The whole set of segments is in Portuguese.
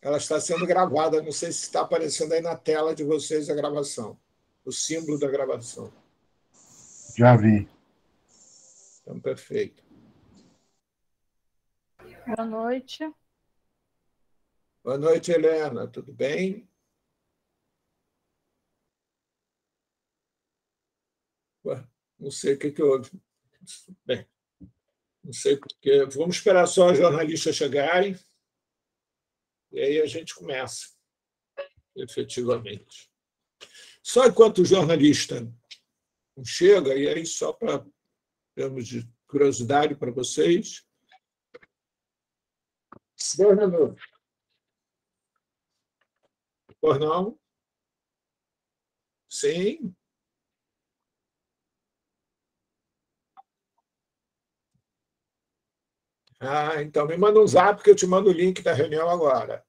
Ela está sendo gravada. Não sei se está aparecendo aí na tela de vocês a gravação, o símbolo da gravação. Já vi. Então, perfeito. Boa noite. Boa noite, Helena. Tudo bem? Ué, não sei o que houve. Bem, não sei porque. Vamos esperar só os jornalistas chegarem e aí a gente começa, efetivamente. Só enquanto o jornalista não chega, e aí só para termos de curiosidade para vocês. 2 minutos. Por não? Sim. Então me manda um zap que eu te mando o link da reunião agora.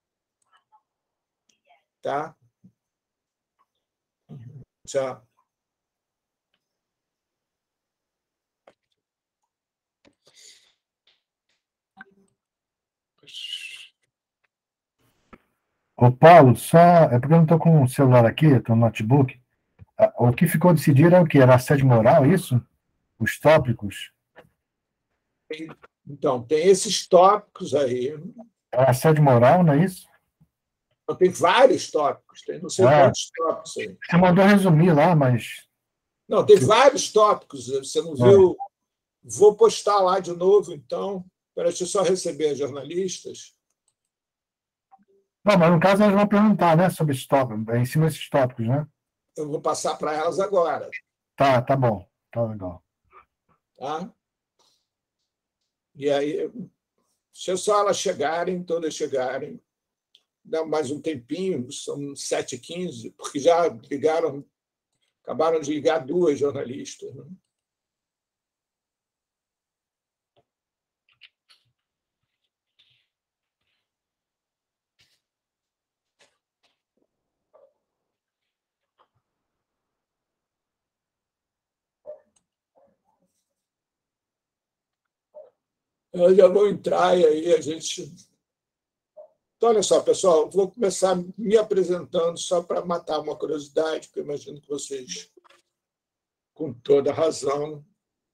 Tá? Tchau. Ô, Paulo, só. É porque eu não estou com o celular aqui, estou no notebook. O que ficou decidido é o quê? Era assédio moral, isso? Os tópicos? Então, tem esses tópicos aí. É assédio moral, não é isso? Tem vários tópicos, tem não sei quantos tópicos aí. Você mandou resumir lá, mas. Não, tem vários tópicos. Você não viu? Vou postar lá de novo, então. Deixa eu só receber as jornalistas. Não, mas no caso elas vão perguntar, né, sobre esses tópicos, em cima desses tópicos, né? Eu vou passar para elas agora. Tá bom. Tá legal. Tá? E aí, se só elas chegarem, todas chegarem, dá mais um tempinho, são 7h15, porque já ligaram, acabaram de ligar 2 jornalistas. Né? Eu já vou entrar e aí a gente. Então, olha só, pessoal, vou começar me apresentando só para matar uma curiosidade, porque eu imagino que vocês, com toda razão,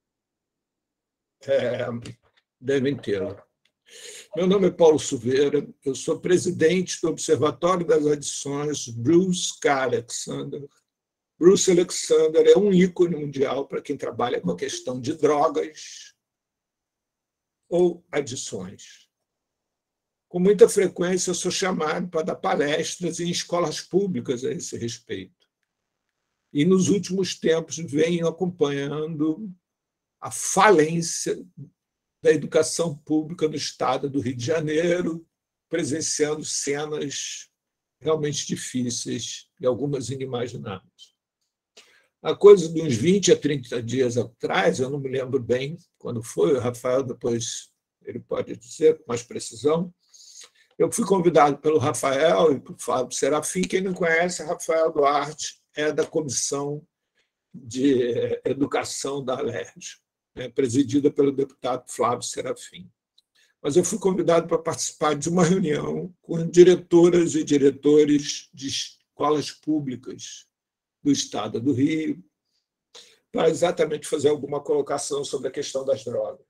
devem ter. Meu nome é Paulo Silveira, eu sou presidente do Observatório das Adições Bruce K. Alexander. Bruce Alexander é um ícone mundial para quem trabalha com a questão de drogas ou adições. Com muita frequência, eu sou chamado para dar palestras em escolas públicas a esse respeito. E, nos últimos tempos, venho acompanhando a falência da educação pública no estado do Rio de Janeiro, presenciando cenas realmente difíceis e algumas inimagináveis. A coisa de uns 20 a 30 dias atrás, eu não me lembro bem quando foi, o Rafael depois ele pode dizer com mais precisão, eu fui convidado pelo Rafael e pelo Flávio Serafim. Quem não conhece, Rafael Duarte é da Comissão de Educação da Alerj, presidida pelo deputado Flávio Serafim. Mas eu fui convidado para participar de uma reunião com diretoras e diretores de escolas públicas do Estado do Rio, para exatamente fazer alguma colocação sobre a questão das drogas.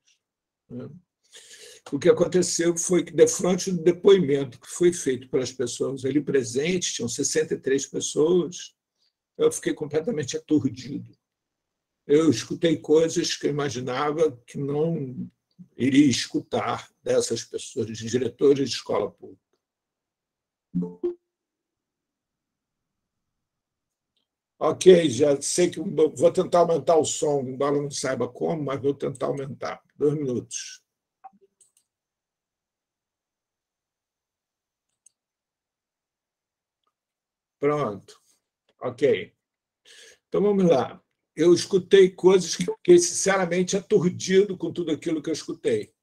O que aconteceu foi que, defronte do depoimento que foi feito pelas pessoas ali presentes, tinham 63 pessoas, eu fiquei completamente aturdido. Eu escutei coisas que eu imaginava que não iria escutar dessas pessoas, de diretores de escola pública. Ok, já sei que vou tentar aumentar o som, embora não saiba como, mas vou tentar aumentar. 2 minutos. Pronto. Ok. Então, vamos lá. Eu escutei coisas que fiquei, sinceramente, aturdido com tudo aquilo que eu escutei.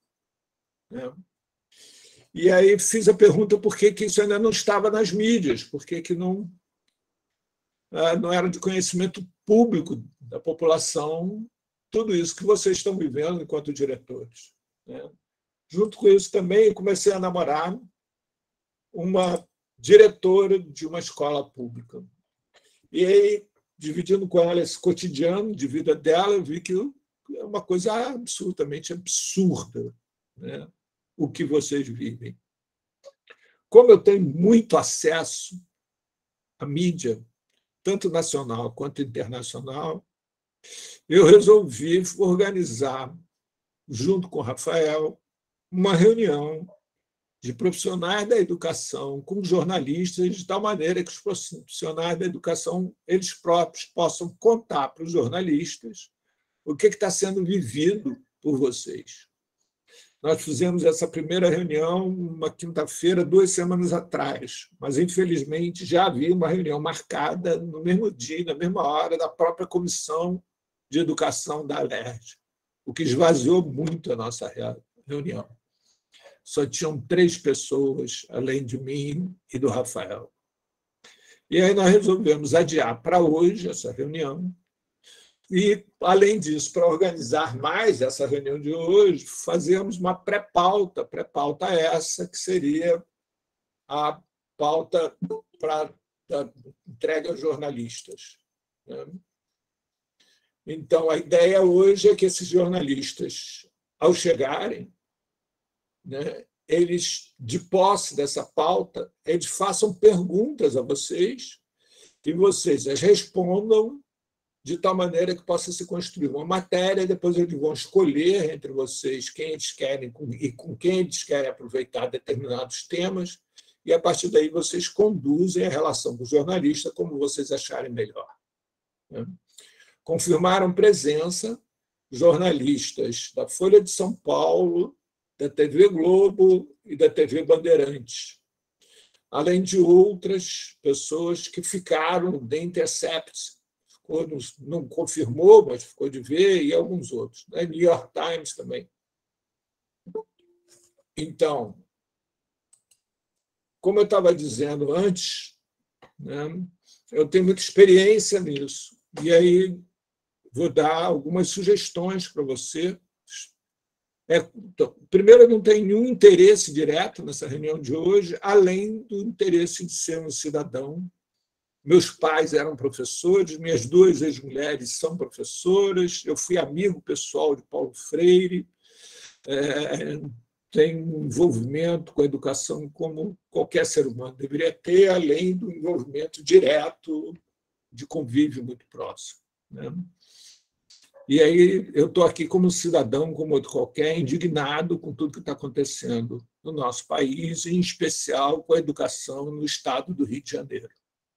E aí fiz a pergunta por que isso ainda não estava nas mídias, por que não era de conhecimento público da população tudo isso que vocês estão vivendo enquanto diretores. Junto com isso, também comecei a namorar uma diretora de uma escola pública. E aí, dividindo com ela esse cotidiano de vida dela, eu vi que é uma coisa absolutamente absurda, né? O que vocês vivem. Como eu tenho muito acesso à mídia, tanto nacional quanto internacional, eu resolvi organizar, junto com o Rafael, uma reunião de profissionais da educação com jornalistas, de tal maneira que os profissionais da educação, eles próprios, possam contar para os jornalistas o que está sendo vivido por vocês. Nós fizemos essa primeira reunião uma quinta-feira, 2 semanas atrás, mas, infelizmente, já havia uma reunião marcada no mesmo dia, na mesma hora, da própria Comissão de Educação da Alerj, o que esvaziou muito a nossa reunião. Só tinham 3 pessoas, além de mim e do Rafael. E aí nós resolvemos adiar para hoje essa reunião. E, além disso, para organizar mais essa reunião de hoje, fazemos uma pré-pauta essa que seria a pauta para entrega aos jornalistas. Então, a ideia hoje é que esses jornalistas, ao chegarem, eles, de posse dessa pauta, eles façam perguntas a vocês e vocês as respondam de tal maneira que possa se construir uma matéria, depois eles vão escolher entre vocês quem eles querem e com quem eles querem aproveitar determinados temas, e, a partir daí, vocês conduzem a relação com o jornalista como vocês acharem melhor. Confirmaram presença jornalistas da Folha de São Paulo, da TV Globo e da TV Bandeirantes, além de outras pessoas que ficaram de Intercept, não confirmou, mas ficou de ver, e alguns outros. New York Times também. Então, como eu estava dizendo antes, eu tenho muita experiência nisso, e aí vou dar algumas sugestões para você. Primeiro, eu não tenho nenhum interesse direto nessa reunião de hoje, além do interesse de ser um cidadão. Meus pais eram professores, minhas 2 ex-mulheres são professoras, eu fui amigo pessoal de Paulo Freire, tenho um envolvimento com a educação como qualquer ser humano deveria ter, além do envolvimento direto de convívio muito próximo. E aí eu estou aqui como cidadão, como outro qualquer, indignado com tudo que está acontecendo no nosso país, em especial com a educação no estado do Rio de Janeiro.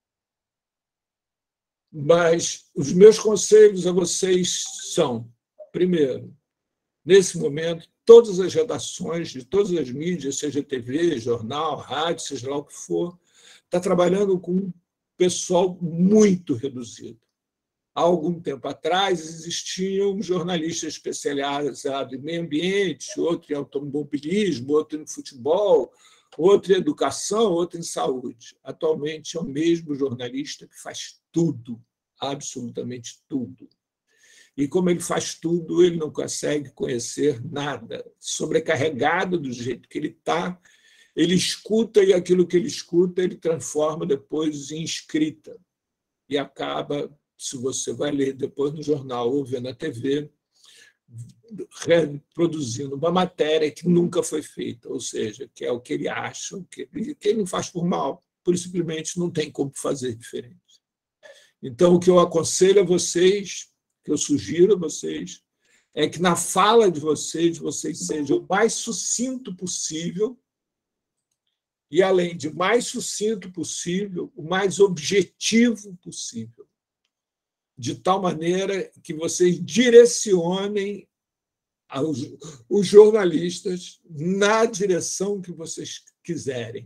Mas os meus conselhos a vocês são, primeiro, nesse momento, todas as redações de todas as mídias, seja TV, jornal, rádio, seja lá o que for, está trabalhando com um pessoal muito reduzido. Há algum tempo atrás, existiam jornalistas especializados em meio ambiente, outro em automobilismo, outro em futebol, outro em educação, outro em saúde. Atualmente, é o mesmo jornalista que faz tudo, absolutamente tudo. E, como ele faz tudo, ele não consegue conhecer nada. Sobrecarregado do jeito que ele está, ele escuta, e aquilo que ele escuta, ele transforma depois em escrita. E acaba, se você vai ler depois no jornal ou ver na TV, reproduzindo uma matéria que nunca foi feita, ou seja, que é o que ele acha, que ele não faz por mal, por simplesmente não tem como fazer diferente. Então, o que eu aconselho a vocês, que eu sugiro a vocês, é que na fala de vocês sejam o mais sucinto possível e, além de mais sucinto possível, o mais objetivo possível, de tal maneira que vocês direcionem os jornalistas na direção que vocês quiserem.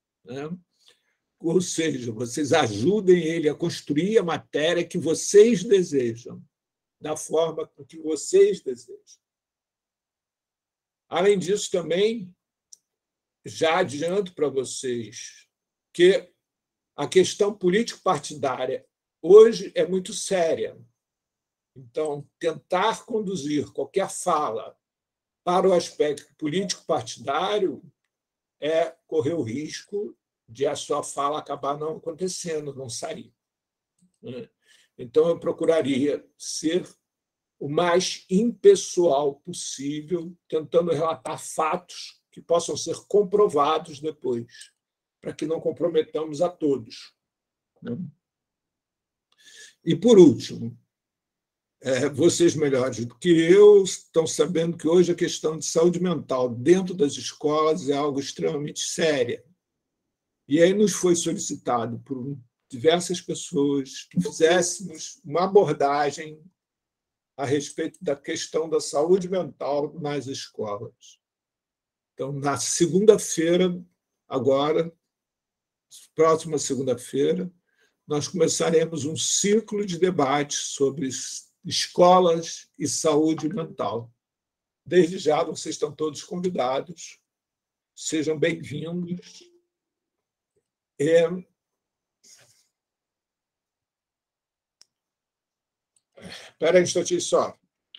Ou seja, vocês ajudem ele a construir a matéria que vocês desejam, da forma que vocês desejam. Além disso, também, já adianto para vocês que a questão político-partidária hoje é muito séria. Então, tentar conduzir qualquer fala para o aspecto político-partidário é correr o risco de a sua fala acabar não acontecendo, não sair. Então, eu procuraria ser o mais impessoal possível, tentando relatar fatos que possam ser comprovados depois, para que não comprometamos a todos. E, por último, vocês melhores do que eu estão sabendo que hoje a questão de saúde mental dentro das escolas é algo extremamente sério. E aí nos foi solicitado por diversas pessoas que fizéssemos uma abordagem a respeito da questão da saúde mental nas escolas. Então, na segunda-feira, agora, próxima segunda-feira, nós começaremos um ciclo de debates sobre escolas e saúde mental. Desde já, vocês estão todos convidados. Sejam bem-vindos. Espera aí um instantinho só.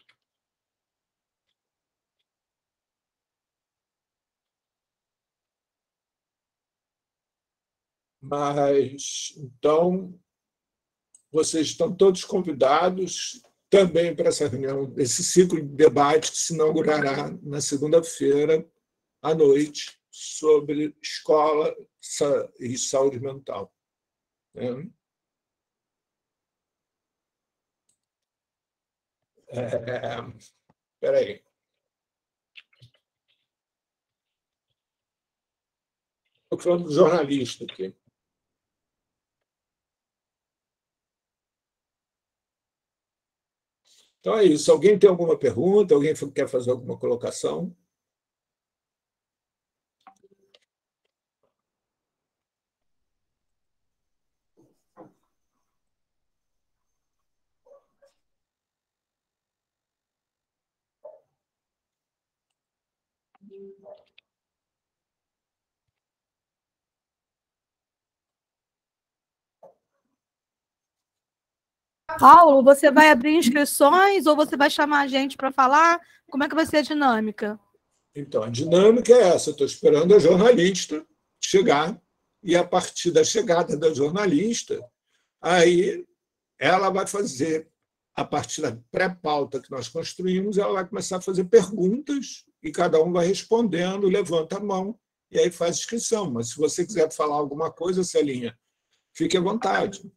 Mas, então, vocês estão todos convidados também para essa reunião, esse ciclo de debate que se inaugurará na segunda-feira à noite sobre escola e saúde mental. Espera aí. Estou falando do jornalista aqui. Então é isso. Alguém tem alguma pergunta? Alguém quer fazer alguma colocação? Paulo, você vai abrir inscrições ou você vai chamar a gente para falar? Como é que vai ser a dinâmica? Então, a dinâmica é essa. Estou esperando a jornalista chegar e, a partir da chegada da jornalista, aí ela vai fazer, a partir da pré-pauta que nós construímos, ela vai começar a fazer perguntas e cada um vai respondendo, levanta a mão e aí faz inscrição. Mas se você quiser falar alguma coisa, Celinha, fique à vontade.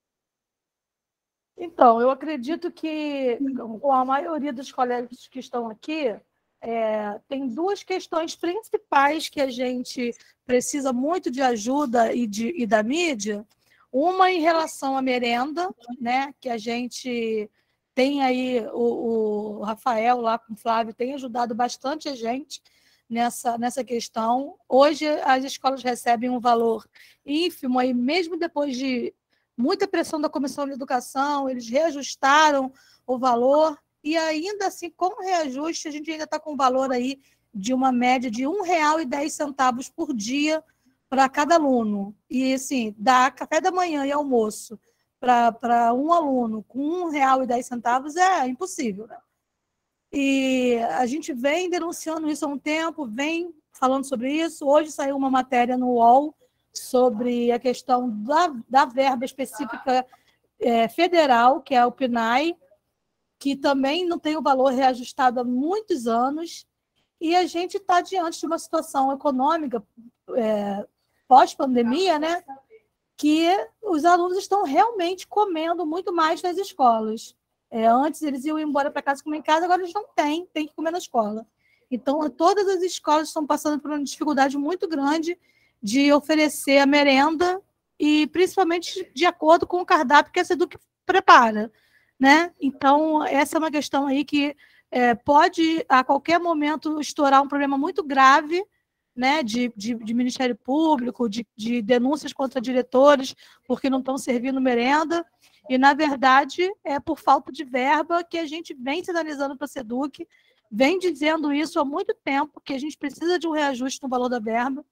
Então, eu acredito que a maioria dos colegas que estão aqui tem duas questões principais que a gente precisa muito de ajuda e da mídia. Uma em relação à merenda, né, que a gente tem aí, o Rafael lá com o Flávio tem ajudado bastante a gente nessa questão. Hoje as escolas recebem um valor ínfimo, aí mesmo depois de muita pressão da Comissão de Educação, eles reajustaram o valor, e ainda assim, com o reajuste, a gente ainda está com um valor aí de uma média de R$ 1,10 por dia para cada aluno. E, assim, dar café da manhã e almoço para um aluno com R$ 1,10 é impossível, né? E a gente vem denunciando isso há um tempo, vem falando sobre isso. Hoje saiu uma matéria no UOL sobre a questão da verba específica federal, que é o PNAE, que também não tem o valor reajustado há muitos anos, e a gente está diante de uma situação econômica pós-pandemia, né, que os alunos estão realmente comendo muito mais nas escolas. Antes eles iam embora para casa comer em casa, agora eles não têm que comer na escola. Então, todas as escolas estão passando por uma dificuldade muito grande de oferecer a merenda, e principalmente de acordo com o cardápio que a SEDUC prepara, né? Então, essa é uma questão aí que pode, a qualquer momento, estourar um problema muito grave, né, de Ministério Público, de denúncias contra diretores, porque não estão servindo merenda, e, na verdade, é por falta de verba que a gente vem sinalizando para a SEDUC, vem dizendo isso há muito tempo, que a gente precisa de um reajuste no valor da verba.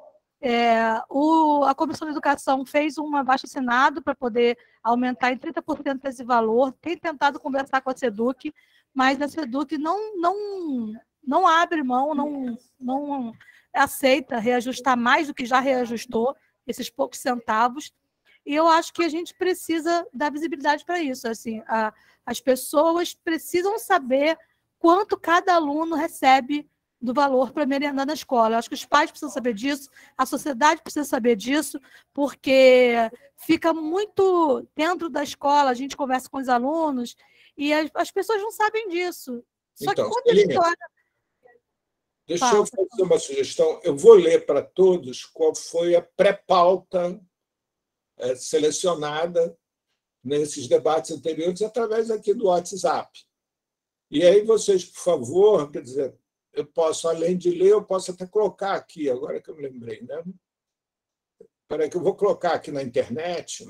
A Comissão de Educação fez um abaixo-assinado para poder aumentar em 30% esse valor, tem tentado conversar com a SEDUC, mas a SEDUC não abre mão, aceita reajustar mais do que já reajustou, esses poucos centavos, e eu acho que a gente precisa dar visibilidade para isso. Assim, as pessoas precisam saber quanto cada aluno recebe do valor para merendar na escola. Eu acho que os pais precisam saber disso, a sociedade precisa saber disso, porque fica muito dentro da escola, a gente conversa com os alunos, e as pessoas não sabem disso. Só Então, que quando a gente olha... Deixa eu fazer uma sugestão. Eu vou ler para todos qual foi a pré-pauta selecionada nesses debates anteriores através aqui do WhatsApp. E aí vocês, por favor, quer dizer, eu posso, além de ler, eu posso até colocar aqui, agora que eu me lembrei, né? Espera aí que eu vou colocar aqui na internet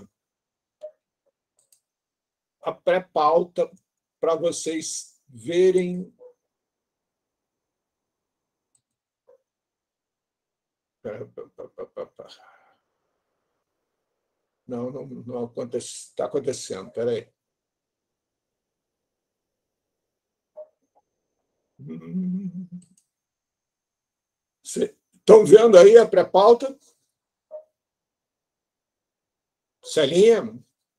a pré-pauta para vocês verem. Não acontece, está acontecendo, espera aí. Estão vendo aí a pré-pauta? Celinha?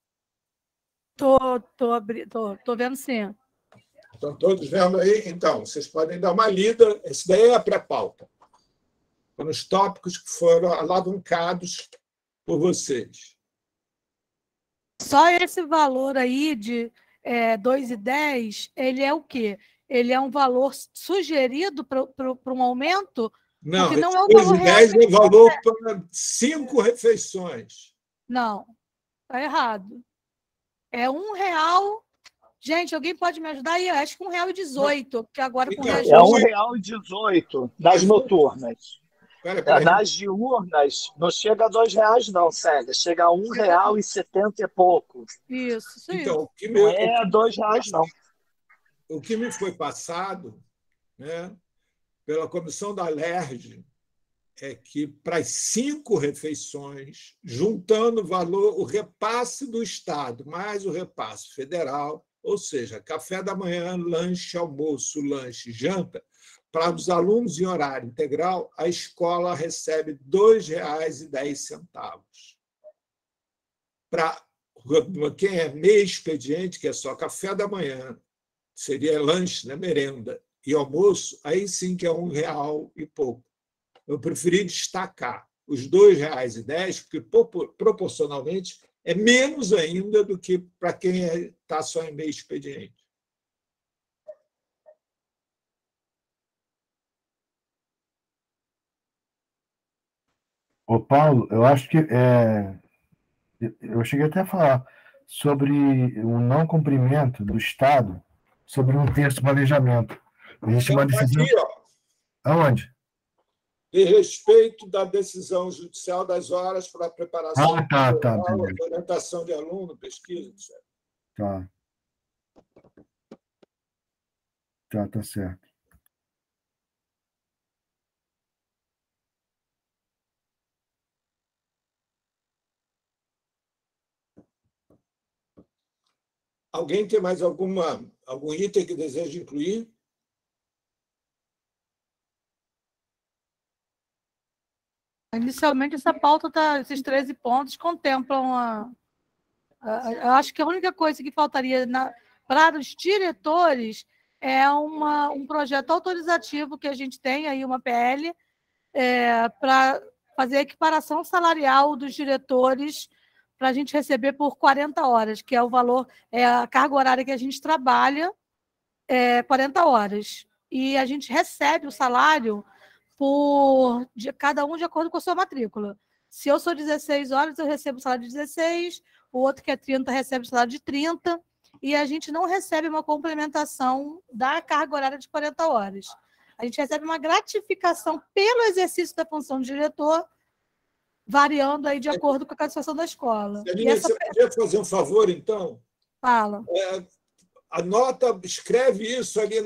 Tô vendo, sim. Estão todos vendo aí? Então, vocês podem dar uma lida. Esse daí é a pré-pauta. Foram os tópicos que foram alavancados por vocês. Só esse valor aí de 2,10, ele é o quê? Ele é um valor sugerido para um aumento? Não, porque não é o 2,10 é o valor para 5 refeições. Não, está errado. É R$1. Gente, alguém pode me ajudar aí? Eu acho que R$1,18, porque agora com reajuste... É R$1,18 das noturnas. Peraí. Nas diurnas não chega a R$2, não, Célia. Chega a R$1,70 e pouco. Isso. Então, não é R$2, não. O que me foi passado, né, pela comissão da LERJ, é que para as 5 refeições, juntando o valor, o repasse do Estado, mais o repasse federal, ou seja, café da manhã, lanche, almoço, lanche, janta, para os alunos em horário integral, a escola recebe R$ 2,10. Para quem é meio expediente, que é só café da manhã, seria lanche, né, merenda, e almoço, aí sim que é R$1 e pouco. Eu preferi destacar os R$ 2,10, porque proporcionalmente é menos ainda do que para quem está só em meio expediente. Ô, Paulo, eu acho que eu cheguei até a falar sobre o não cumprimento do Estado sobre um texto de planejamento. Existe uma decisão... Aqui, ó, Aonde? de respeito da decisão judicial das horas para a preparação tá. orientação de aluno, pesquisa, etc. Tá certo. Alguém tem mais algum item que deseja incluir? Inicialmente, essa pauta, esses 13 pontos contemplam eu acho que a única coisa que faltaria para os diretores é um projeto autorizativo que a gente tem aí, uma PL, para fazer a equiparação salarial dos diretores para a gente receber por 40 horas, que é o valor, a carga horária que a gente trabalha, 40 horas. E a gente recebe o salário de cada um de acordo com a sua matrícula. Se eu sou 16 horas, eu recebo o salário de 16, o outro que é 30 recebe o salário de 30, e a gente não recebe uma complementação da carga horária de 40 horas. A gente recebe uma gratificação pelo exercício da função de diretor, variando aí de acordo com a classificação da escola. Celinha, você podia fazer um favor, então? Fala. Anota, escreve isso ali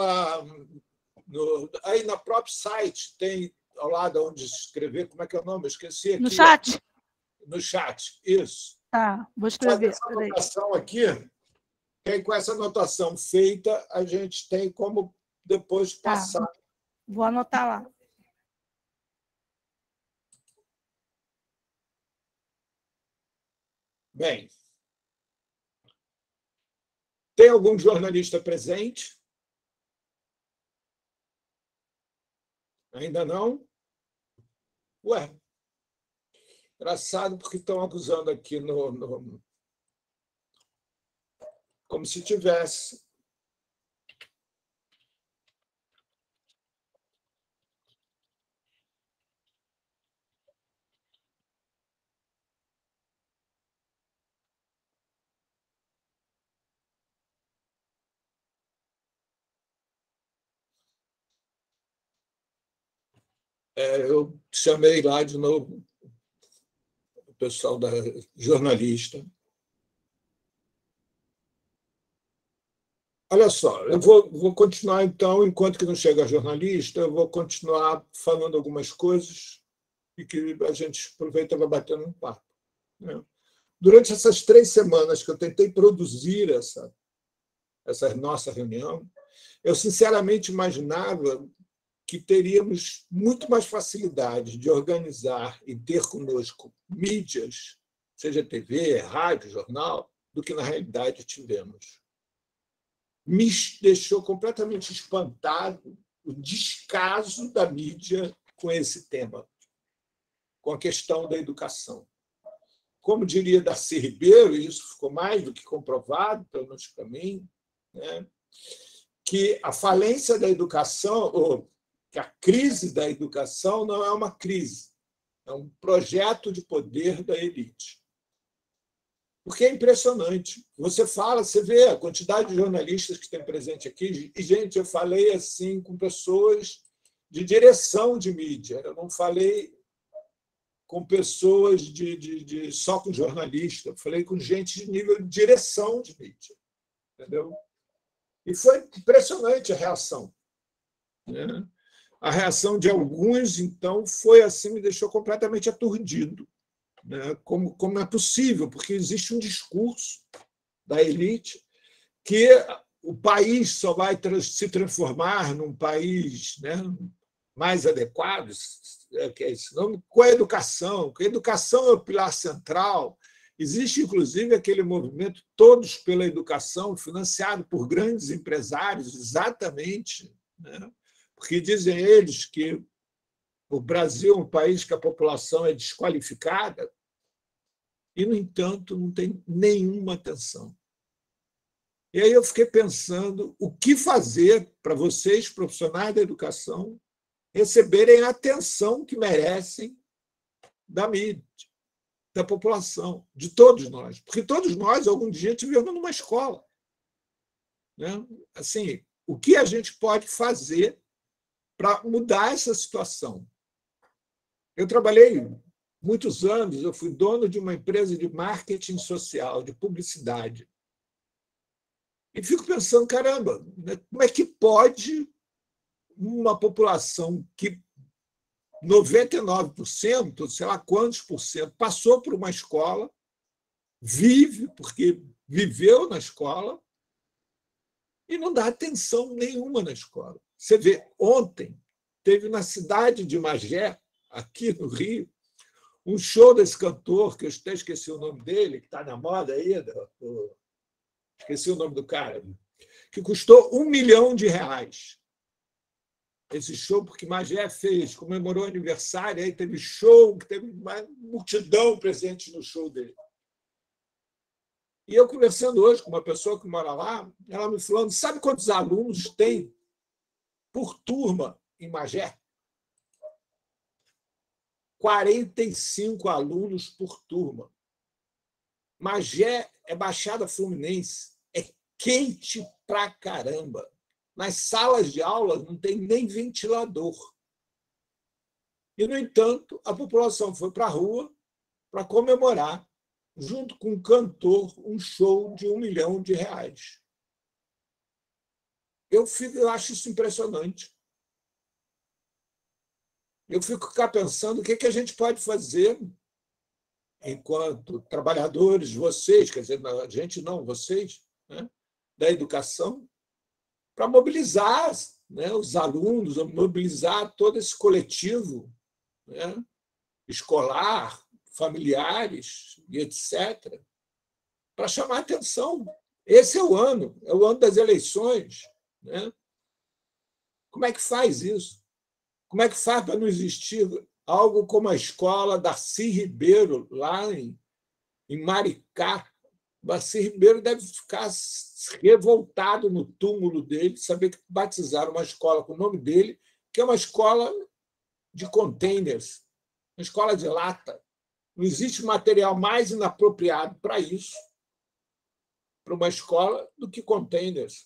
aí na próprio site, tem ao lado onde escrever, como é que é o nome? Eu esqueci aqui. No chat? No chat, isso. Tá, vou escrever. Essa anotação aqui, que aí com essa anotação feita, a gente tem como depois passar. Vou anotar lá. Bem, tem algum jornalista presente? Ainda não? Ué, engraçado, porque estão acusando aqui como se tivesse. Eu chamei lá de novo o pessoal da jornalista. Olha só, eu vou continuar, então, enquanto que não chega a jornalista, eu vou continuar falando algumas coisas e que a gente aproveita e vai batendo um papo. Né? Durante essas 3 semanas que eu tentei produzir essa nossa reunião, eu sinceramente imaginava que teríamos muito mais facilidade de organizar e ter conosco mídias, seja TV, rádio, jornal, do que na realidade tivemos. Me deixou completamente espantado o descaso da mídia com esse tema, com a questão da educação. Como diria Darcy Ribeiro, e isso ficou mais do que comprovado, pelo menos para mim, né, que a falência da educação, ou que a crise da educação não é uma crise, é um projeto de poder da elite. Porque é impressionante. Você fala, você vê a quantidade de jornalistas que tem presente aqui, e, gente, eu falei assim com pessoas de direção de mídia, eu não falei com pessoas só com jornalistas, eu falei com gente de nível de direção de mídia. Entendeu? E foi impressionante a reação. Né? A reação de alguns, então, foi assim, me deixou completamente aturdido. Né? Como é possível, porque existe um discurso da elite que o país só vai se transformar num país, né, mais adequado, que é esse nome, com a educação, que a educação é o pilar central. Existe, inclusive, aquele movimento Todos pela Educação, financiado por grandes empresários, exatamente, né, porque dizem eles que o Brasil é um país que a população é desqualificada e, no entanto, não tem nenhuma atenção. E aí eu fiquei pensando o que fazer para vocês, profissionais da educação, receberem a atenção que merecem da mídia, da população, de todos nós. Porque todos nós, algum dia, tivemos numa escola. Né? Assim, o que a gente pode fazer para mudar essa situação? Eu trabalhei muitos anos, eu fui dono de uma empresa de marketing social, de publicidade. E fico pensando, caramba, como é que pode uma população que 99%, sei lá quantos por cento, passou por uma escola, vive, porque viveu na escola, e não dá atenção nenhuma na escola. Você vê, ontem teve na cidade de Magé, aqui no Rio, um show desse cantor, que eu até esqueci o nome dele, que está na moda aí, esqueci o nome do cara, que custou R$1 milhão. Esse show, porque Magé fez, comemorou aniversário, aí teve show, teve uma multidão presente no show dele. E eu conversando hoje com uma pessoa que mora lá, ela me falando, sabe quantos alunos tem por turma em Magé? 45 alunos por turma. Magé é Baixada Fluminense, é quente pra caramba. Nas salas de aula não tem nem ventilador. E, no entanto, a população foi para a rua para comemorar, junto com um cantor, um show de R$1 milhão. Eu acho isso impressionante. Eu fico cá pensando o que a gente pode fazer enquanto trabalhadores, vocês, quer dizer, a gente não, vocês, né, da educação, para mobilizar, né, os alunos, mobilizar todo esse coletivo, né, escolar, familiares e etc., para chamar a atenção. Esse é o ano das eleições. Né? Como é que faz isso? Como é que faz para não existir algo como a escola Darcy Ribeiro, lá em Maricá? Darcy Ribeiro deve ficar revoltado no túmulo dele, saber que batizaram uma escola com o nome dele, que é uma escola de containers, uma escola de lata. Não existe material mais inapropriado para isso, para uma escola, do que containers.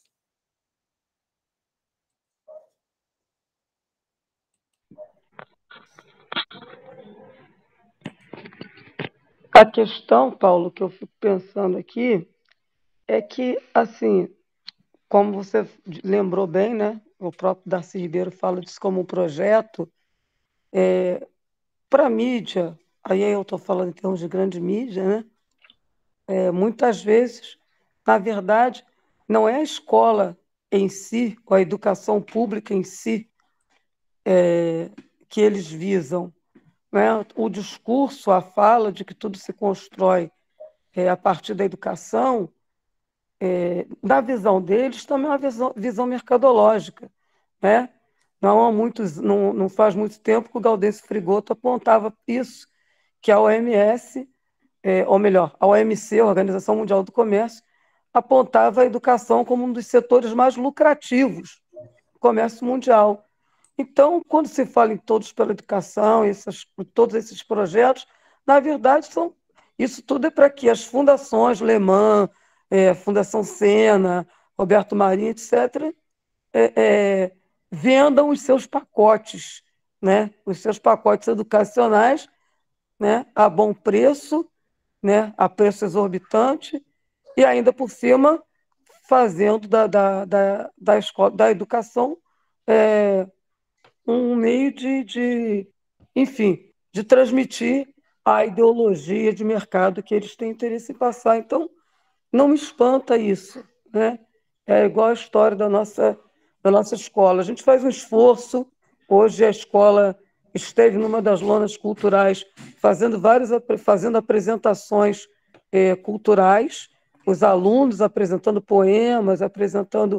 A questão, Paulo, que eu fico pensando aqui é que, assim, como você lembrou bem, né? O próprio Darcy Ribeiro fala disso como um projeto para a mídia. Aí eu estou falando em termos de grande mídia, né? Muitas vezes, na verdade, não é a escola em si, ou a educação pública em si, que eles visam, né? O discurso, a fala de que tudo se constrói a partir da educação, na visão deles, também é uma visão mercadológica, né? Não faz muito tempo que o Gaudêncio Frigoto apontava isso, que a OMS, ou melhor, a OMC, a Organização Mundial do Comércio, apontava a educação como um dos setores mais lucrativos do comércio mundial. Então, quando se fala em Todos pela Educação, todos esses projetos, na verdade, isso tudo é para que as fundações Leman, Fundação Sena, Roberto Marinho, etc., vendam os seus pacotes, né? Os seus pacotes educacionais, né? A bom preço, né? A preço exorbitante, e ainda por cima fazendo da escola, da educação um meio enfim, de transmitir a ideologia de mercado que eles têm interesse em passar. Então, não me espanta isso, né? É igual a história da nossa escola. A gente faz um esforço. Hoje a escola esteve numa das lonas culturais fazendo apresentações culturais, os alunos apresentando poemas, apresentando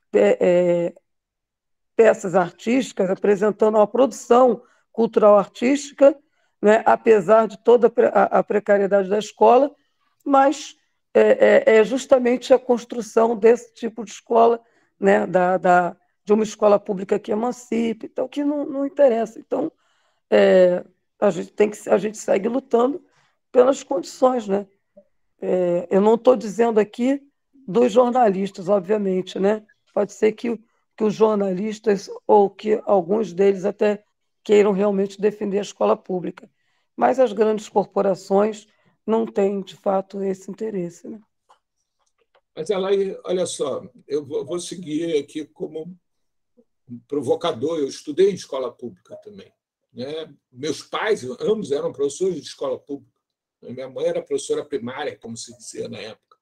peças artísticas, apresentando uma produção cultural artística, né? Apesar de toda a precariedade da escola, mas é justamente a construção desse tipo de escola, né? De uma escola pública que emancipe, então, que não interessa. Então, a gente segue lutando pelas condições, né? Eu não estou dizendo aqui dos jornalistas, obviamente, né? Pode ser que os jornalistas, ou que alguns deles até queiram realmente defender a escola pública, mas as grandes corporações não têm, de fato, esse interesse, né? Mas, Alain, olha só, eu vou seguir aqui como um provocador. Eu estudei em escola pública também. Né? Meus pais, ambos eram professores de escola pública. Minha mãe era professora primária, como se dizia na época.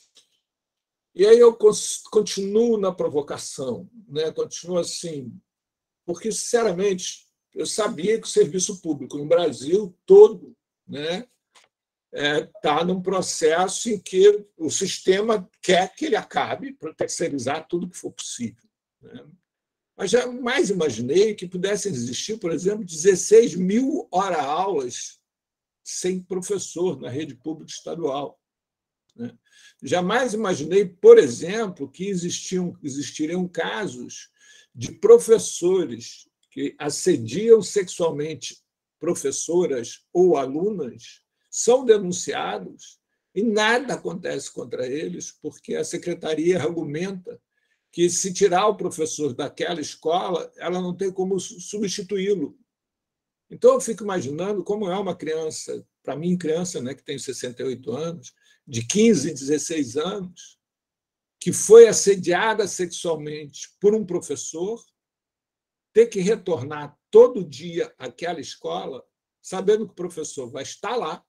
E aí eu continuo na provocação, né? Continuo assim, porque, sinceramente, eu sabia que o serviço público no Brasil todo, né, está num processo em que o sistema quer que ele acabe para terceirizar tudo que for possível. Né? Mas jamais imaginei que pudessem existir, por exemplo, 16 mil horas-aulas sem professor na rede pública estadual. Né? Jamais imaginei, por exemplo, que existiriam casos de professores que assediam sexualmente professoras ou alunas, são denunciados e nada acontece contra eles, porque a secretaria argumenta que, se tirar o professor daquela escola, ela não tem como substituí-lo. Então, eu fico imaginando como é uma criança, para mim, criança, né, que tem 68 anos, de 15, 16 anos, que foi assediada sexualmente por um professor, ter que retornar todo dia àquela escola, sabendo que o professor vai estar lá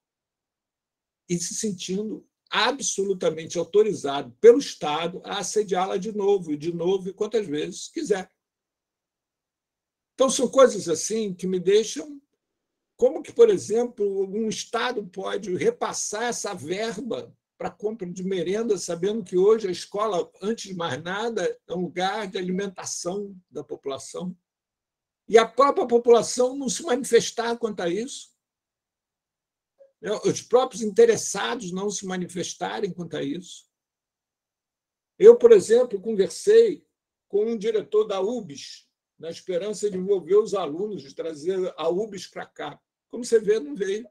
e se sentindo absolutamente autorizado pelo Estado a assediá-la de novo, e quantas vezes quiser. Então, são coisas assim que me deixam... Como que, por exemplo, um Estado pode repassar essa verba para a compra de merenda, sabendo que hoje a escola, antes de mais nada, é um lugar de alimentação da população. E a própria população não se manifestar quanto a isso. Os próprios interessados não se manifestarem quanto a isso. Eu, por exemplo, conversei com um diretor da UBS, na esperança de envolver os alunos, de trazer a UBS para cá. Como você vê, não veio.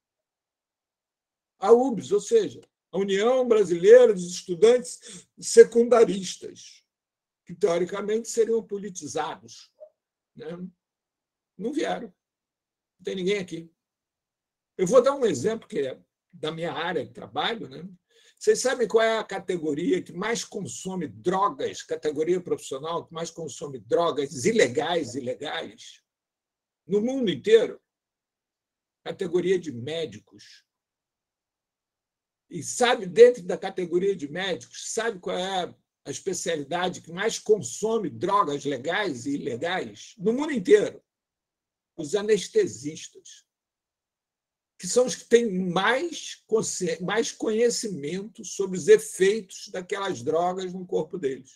A UBS, ou seja, a União Brasileira dos Estudantes Secundaristas, que, teoricamente, seriam politizados, né? Não vieram. Não tem ninguém aqui. Eu vou dar um exemplo que é da minha área de trabalho, né? Vocês sabem qual é a categoria que mais consome drogas, categoria profissional que mais consome drogas ilegais no mundo inteiro? Categoria de médicos. E sabe, dentro da categoria de médicos, sabe qual é a especialidade que mais consome drogas legais e ilegais? No mundo inteiro. Os anestesistas, que são os que têm mais conhecimento sobre os efeitos daquelas drogas no corpo deles.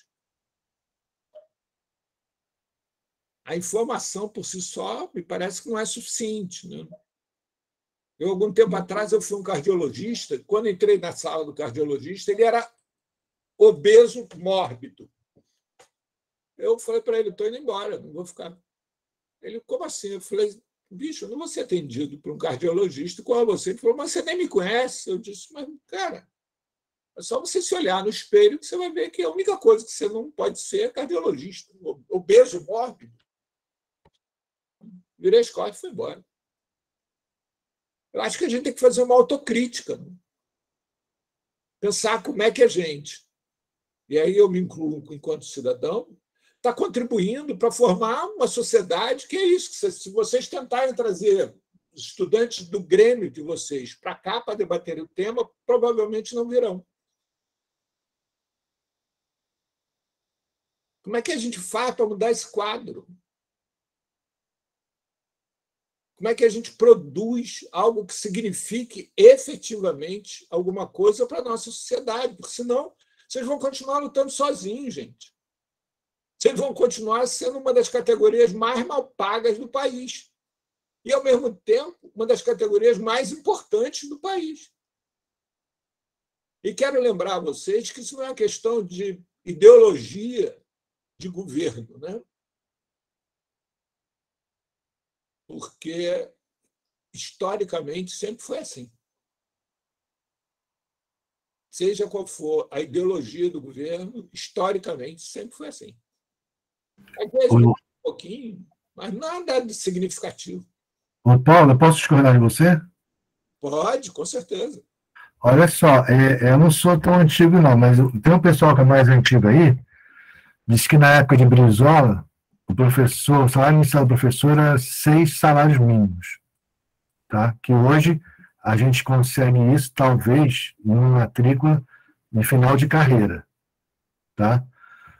A informação por si só me parece que não é suficiente, né? Eu, algum tempo atrás, eu fui um cardiologista. Quando entrei na sala do cardiologista, ele era obeso mórbido. Eu falei para ele, estou indo embora, não vou ficar. Ele, como assim? Eu falei, bicho, eu não vou ser atendido por um cardiologista igual a você. Ele falou, mas você nem me conhece. Eu disse, mas, cara, é só você se olhar no espelho que você vai ver que a única coisa que você não pode ser é cardiologista. Obeso mórbido. Virei as costas e fui embora. Eu acho que a gente tem que fazer uma autocrítica, né? Pensar como é que a gente, e aí eu me incluo enquanto cidadão, está contribuindo para formar uma sociedade que é isso. Que se vocês tentarem trazer estudantes do Grêmio de vocês para cá para debater o tema, provavelmente não virão. Como é que a gente faz para mudar esse quadro? Como é que a gente produz algo que signifique efetivamente alguma coisa para a nossa sociedade? Porque senão vocês vão continuar lutando sozinhos, gente. Vocês vão continuar sendo uma das categorias mais mal pagas do país. E, ao mesmo tempo, uma das categorias mais importantes do país. E quero lembrar a vocês que isso não é uma questão de ideologia de governo, né? Porque, historicamente, sempre foi assim. Seja qual for a ideologia do governo, historicamente, sempre foi assim. Às vezes, um pouquinho, mas nada de significativo. Ô, Paulo, eu posso discordar de você? Pode, com certeza. Olha só, eu não sou tão antigo, não, mas tem um pessoal que é mais antigo aí, diz que na época de Brizola, o salário inicial do professor era 6 salários mínimos. Tá? Que hoje a gente consegue isso, talvez, numa matrícula de final de carreira. Tá?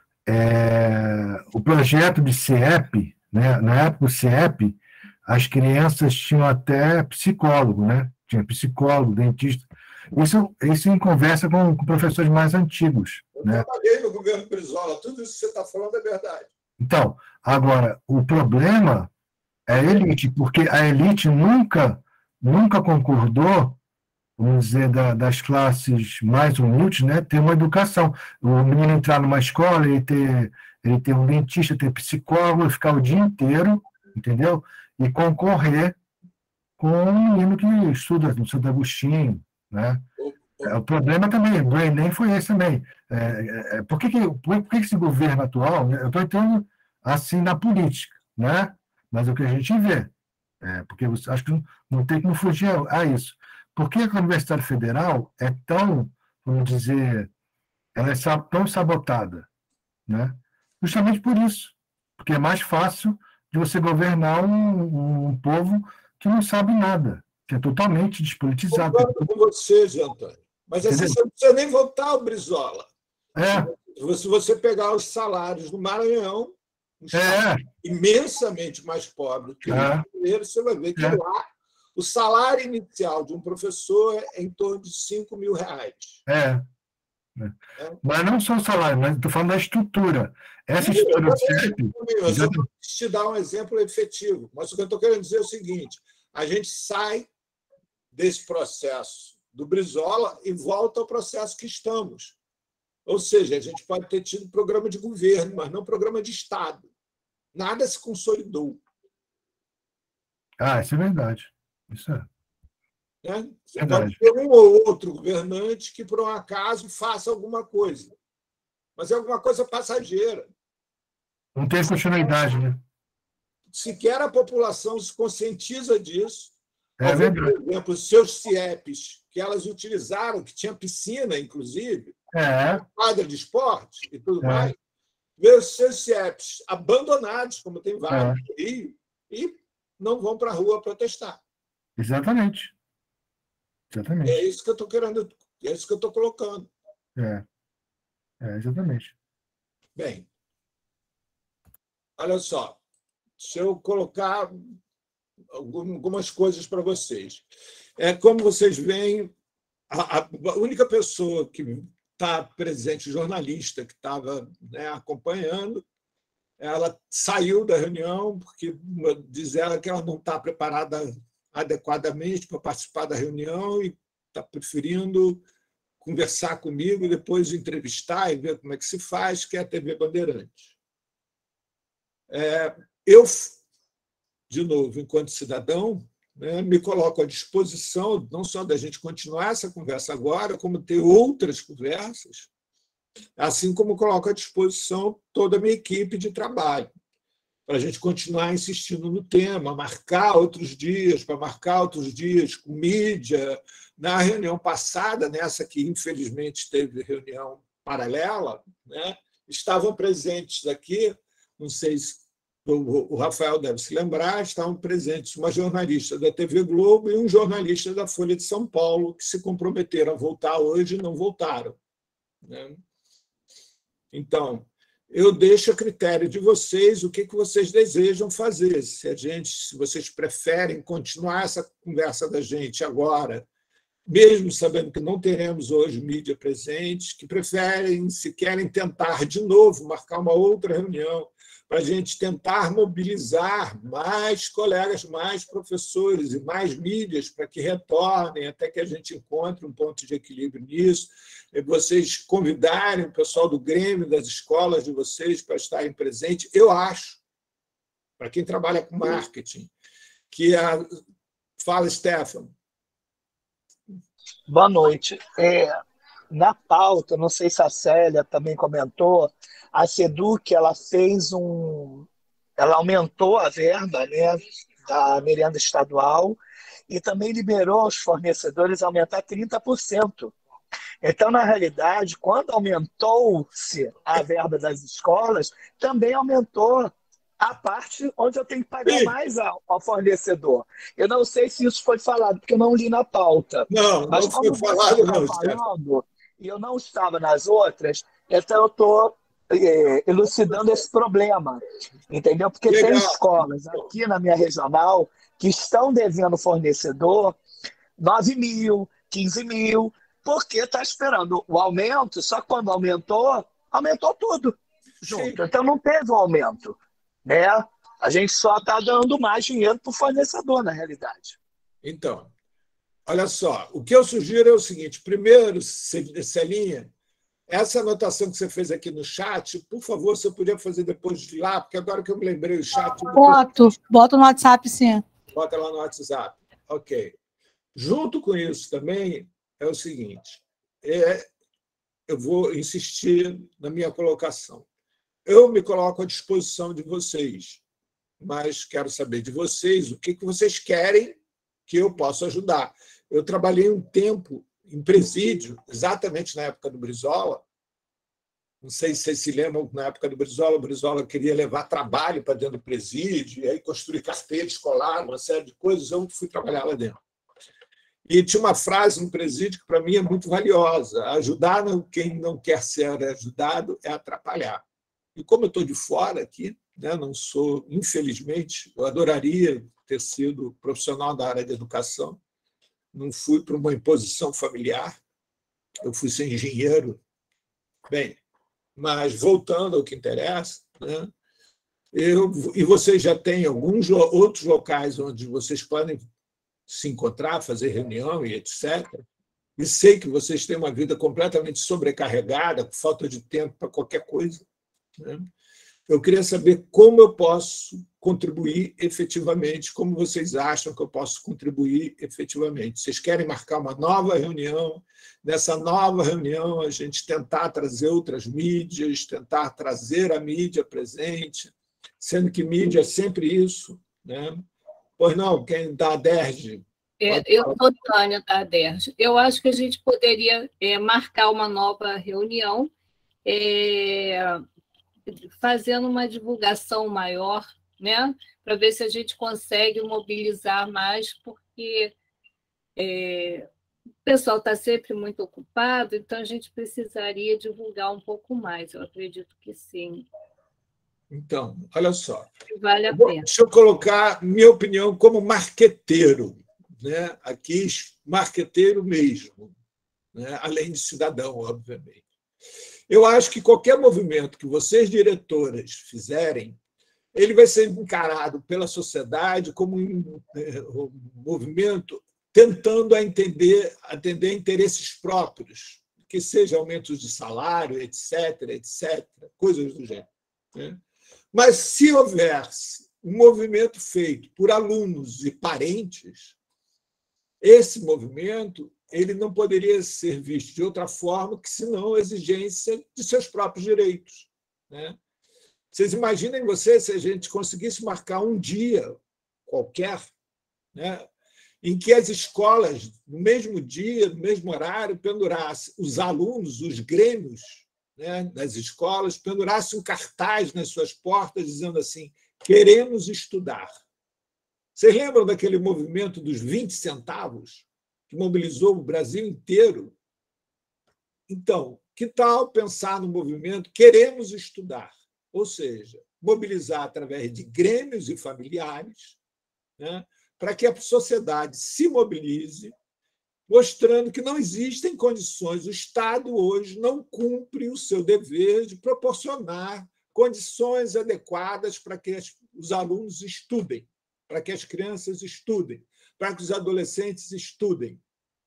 O projeto de CIEP, né? Na época do CIEP, as crianças tinham até psicólogo, né? Tinha psicólogo, dentista. Isso em conversa com professores mais antigos. Eu né? trabalhei no governo Brizola, tudo isso que você está falando é verdade. Então, agora, o problema é a elite, porque a elite nunca concordou, vamos dizer, das classes mais humildes, né, ter uma educação. O menino entrar numa escola, ele ter um dentista, ter psicólogo, ficar o dia inteiro, entendeu? E concorrer com um menino que estuda no Santo Agostinho, né? O problema também do Enem foi esse também. Por que esse governo atual, né, eu estou entrando assim na política, né? Mas é o que a gente vê, porque acho que não tem como fugir a isso. Por que a Universidade Federal é tão, vamos dizer, ela é tão sabotada? Né? Justamente por isso, porque é mais fácil de você governar um povo que não sabe nada, que é totalmente despolitizado. Concordo com você, Zé Antônio. Mas assim, você não precisa nem votar o Brizola. Se você pegar os salários do Maranhão, um estado imensamente mais pobre que o brasileiro, você vai ver que lá O salário inicial de um professor é em torno de R$ 5.000. Mas não só o salário, mas estou falando da estrutura. Essa estrutura do CIEP... Eu só vou te dar um exemplo efetivo. Mas o que eu estou querendo dizer é o seguinte: a gente sai desse processo do Brizola e volta ao processo que estamos. Ou seja, a gente pode ter tido programa de governo, mas não programa de Estado. Nada se consolidou. Isso é verdade. Isso é. Né? Você Verdade. pode ter um ou outro governante que, por um acaso, faça alguma coisa. Mas é alguma coisa passageira. Não tem continuidade, né? Sequer a população se conscientiza disso. É Ao ver, verdade. por exemplo, os seus CIEPs, que elas utilizaram, que tinha piscina, inclusive, quadra de esporte e tudo mais, ver os seus CIEPs abandonados, como tem vários aí, e não vão para a rua protestar. Exatamente. É isso que eu estou querendo, é isso que eu estou colocando. Exatamente. Bem, olha só, deixa eu colocar algumas coisas para vocês. Como vocês veem, a única pessoa que está presente, jornalista, que estava, né, acompanhando, ela saiu da reunião, porque diz ela que ela não está preparada adequadamente para participar da reunião e está preferindo conversar comigo e depois entrevistar e ver como é que se faz, que é a TV Bandeirantes. Eu, de novo, enquanto cidadão, né, me coloco à disposição não só da gente continuar essa conversa agora, como ter outras conversas, assim como coloco à disposição toda a minha equipe de trabalho, para a gente continuar insistindo no tema, marcar outros dias com mídia. Na reunião passada, nessa que infelizmente teve reunião paralela, né, estavam presentes aqui, não sei se o Rafael deve se lembrar, estavam presentes uma jornalista da TV Globo e um jornalista da Folha de São Paulo, que se comprometeram a voltar hoje e não voltaram. Né? Então, eu deixo a critério de vocês o que vocês desejam fazer. Se vocês preferem continuar essa conversa da gente agora, mesmo sabendo que não teremos hoje mídia presente, que preferem, se querem tentar de novo, marcar uma outra reunião, para a gente tentar mobilizar mais colegas, mais professores e mais mídias para que retornem, até que a gente encontre um ponto de equilíbrio nisso. E vocês convidarem o pessoal do Grêmio, das escolas de vocês, para estarem presentes. Eu acho, para quem trabalha com marketing, que Fala, Stefano. Boa noite. Na pauta, não sei se a Célia também comentou, a SEDUC ela aumentou a verba, né, da merenda estadual e também liberou aos fornecedores aumentar 30%. Então, na realidade, quando aumentou-se a verba das escolas, também aumentou a parte onde eu tenho que pagar mais ao fornecedor. Eu não sei se isso foi falado, porque eu não li na pauta. Mas não foi falado, não. Falando, e eu não estava nas outras, então eu estou elucidando esse problema, entendeu? Porque tem escolas aqui na minha regional que estão devendo fornecedor 9 mil, 15 mil, porque está esperando o aumento, só que quando aumentou tudo junto. Então não teve um aumento. Né? A gente só está dando mais dinheiro para o fornecedor, na realidade. Então, olha só, o que eu sugiro é o seguinte: primeiro, Celinha, essa anotação que você fez aqui no chat, por favor, você podia fazer depois de lá, porque agora que eu me lembrei o chat... Boto no WhatsApp, sim. Bota lá no WhatsApp. Ok. Junto com isso também é o seguinte, eu vou insistir na minha colocação. Eu me coloco à disposição de vocês, mas quero saber de vocês o que vocês querem que eu possa ajudar. Eu trabalhei um tempo em presídio, exatamente na época do Brizola. Não sei se vocês se lembram, na época do Brizola, o Brizola queria levar trabalho para dentro do presídio, e aí construir carteira escolar, uma série de coisas. Eu fui trabalhar lá dentro. E tinha uma frase no presídio que, para mim, é muito valiosa: ajudar quem não quer ser ajudado é atrapalhar. E como eu estou de fora aqui, né? Não sou, infelizmente, eu adoraria ter sido profissional da área de educação, não fui por uma imposição familiar, eu fui ser engenheiro. Bem, mas voltando ao que interessa, né? E vocês já têm alguns outros locais onde vocês podem se encontrar, fazer reunião e etc. E sei que vocês têm uma vida completamente sobrecarregada, com falta de tempo para qualquer coisa, né? Eu queria saber como eu posso contribuir efetivamente, como vocês acham que eu posso contribuir efetivamente. Vocês querem marcar uma nova reunião? Nessa nova reunião, a gente tentar trazer outras mídias, tentar trazer a mídia presente, sendo que mídia é sempre isso, né? Pois não, quem dá a DERJ? Eu sou Tânia da DERJ. Eu acho que a gente poderia marcar uma nova reunião, fazendo uma divulgação maior, né? Para ver se a gente consegue mobilizar mais, porque o pessoal está sempre muito ocupado, então a gente precisaria divulgar um pouco mais. Eu acredito que sim. Então, olha só. Vale a pena. Deixa eu colocar minha opinião como marqueteiro, né? Aqui, marqueteiro mesmo, né? Além de cidadão, obviamente. Eu acho que qualquer movimento que vocês, diretoras, fizerem, ele vai ser encarado pela sociedade como um movimento tentando atender interesses próprios, que seja aumentos de salário, etc., etc., coisas do gênero, né? Mas, se houvesse um movimento feito por alunos e parentes, esse movimento ele não poderia ser visto de outra forma que senão a exigência de seus próprios direitos, né? Vocês imaginem se a gente conseguisse marcar um dia qualquer, né, em que as escolas, no mesmo dia, no mesmo horário, pendurassem os alunos, os grêmios, né, das escolas, pendurassem um cartaz nas suas portas dizendo assim: queremos estudar. Vocês lembram daquele movimento dos 20 centavos? Que mobilizou o Brasil inteiro? Então, que tal pensar no movimento Queremos Estudar? Ou seja, mobilizar através de grêmios e familiares, né, para que a sociedade se mobilize, mostrando que não existem condições, o Estado hoje não cumpre o seu dever de proporcionar condições adequadas para que os alunos estudem, para que as crianças estudem, para que os adolescentes estudem,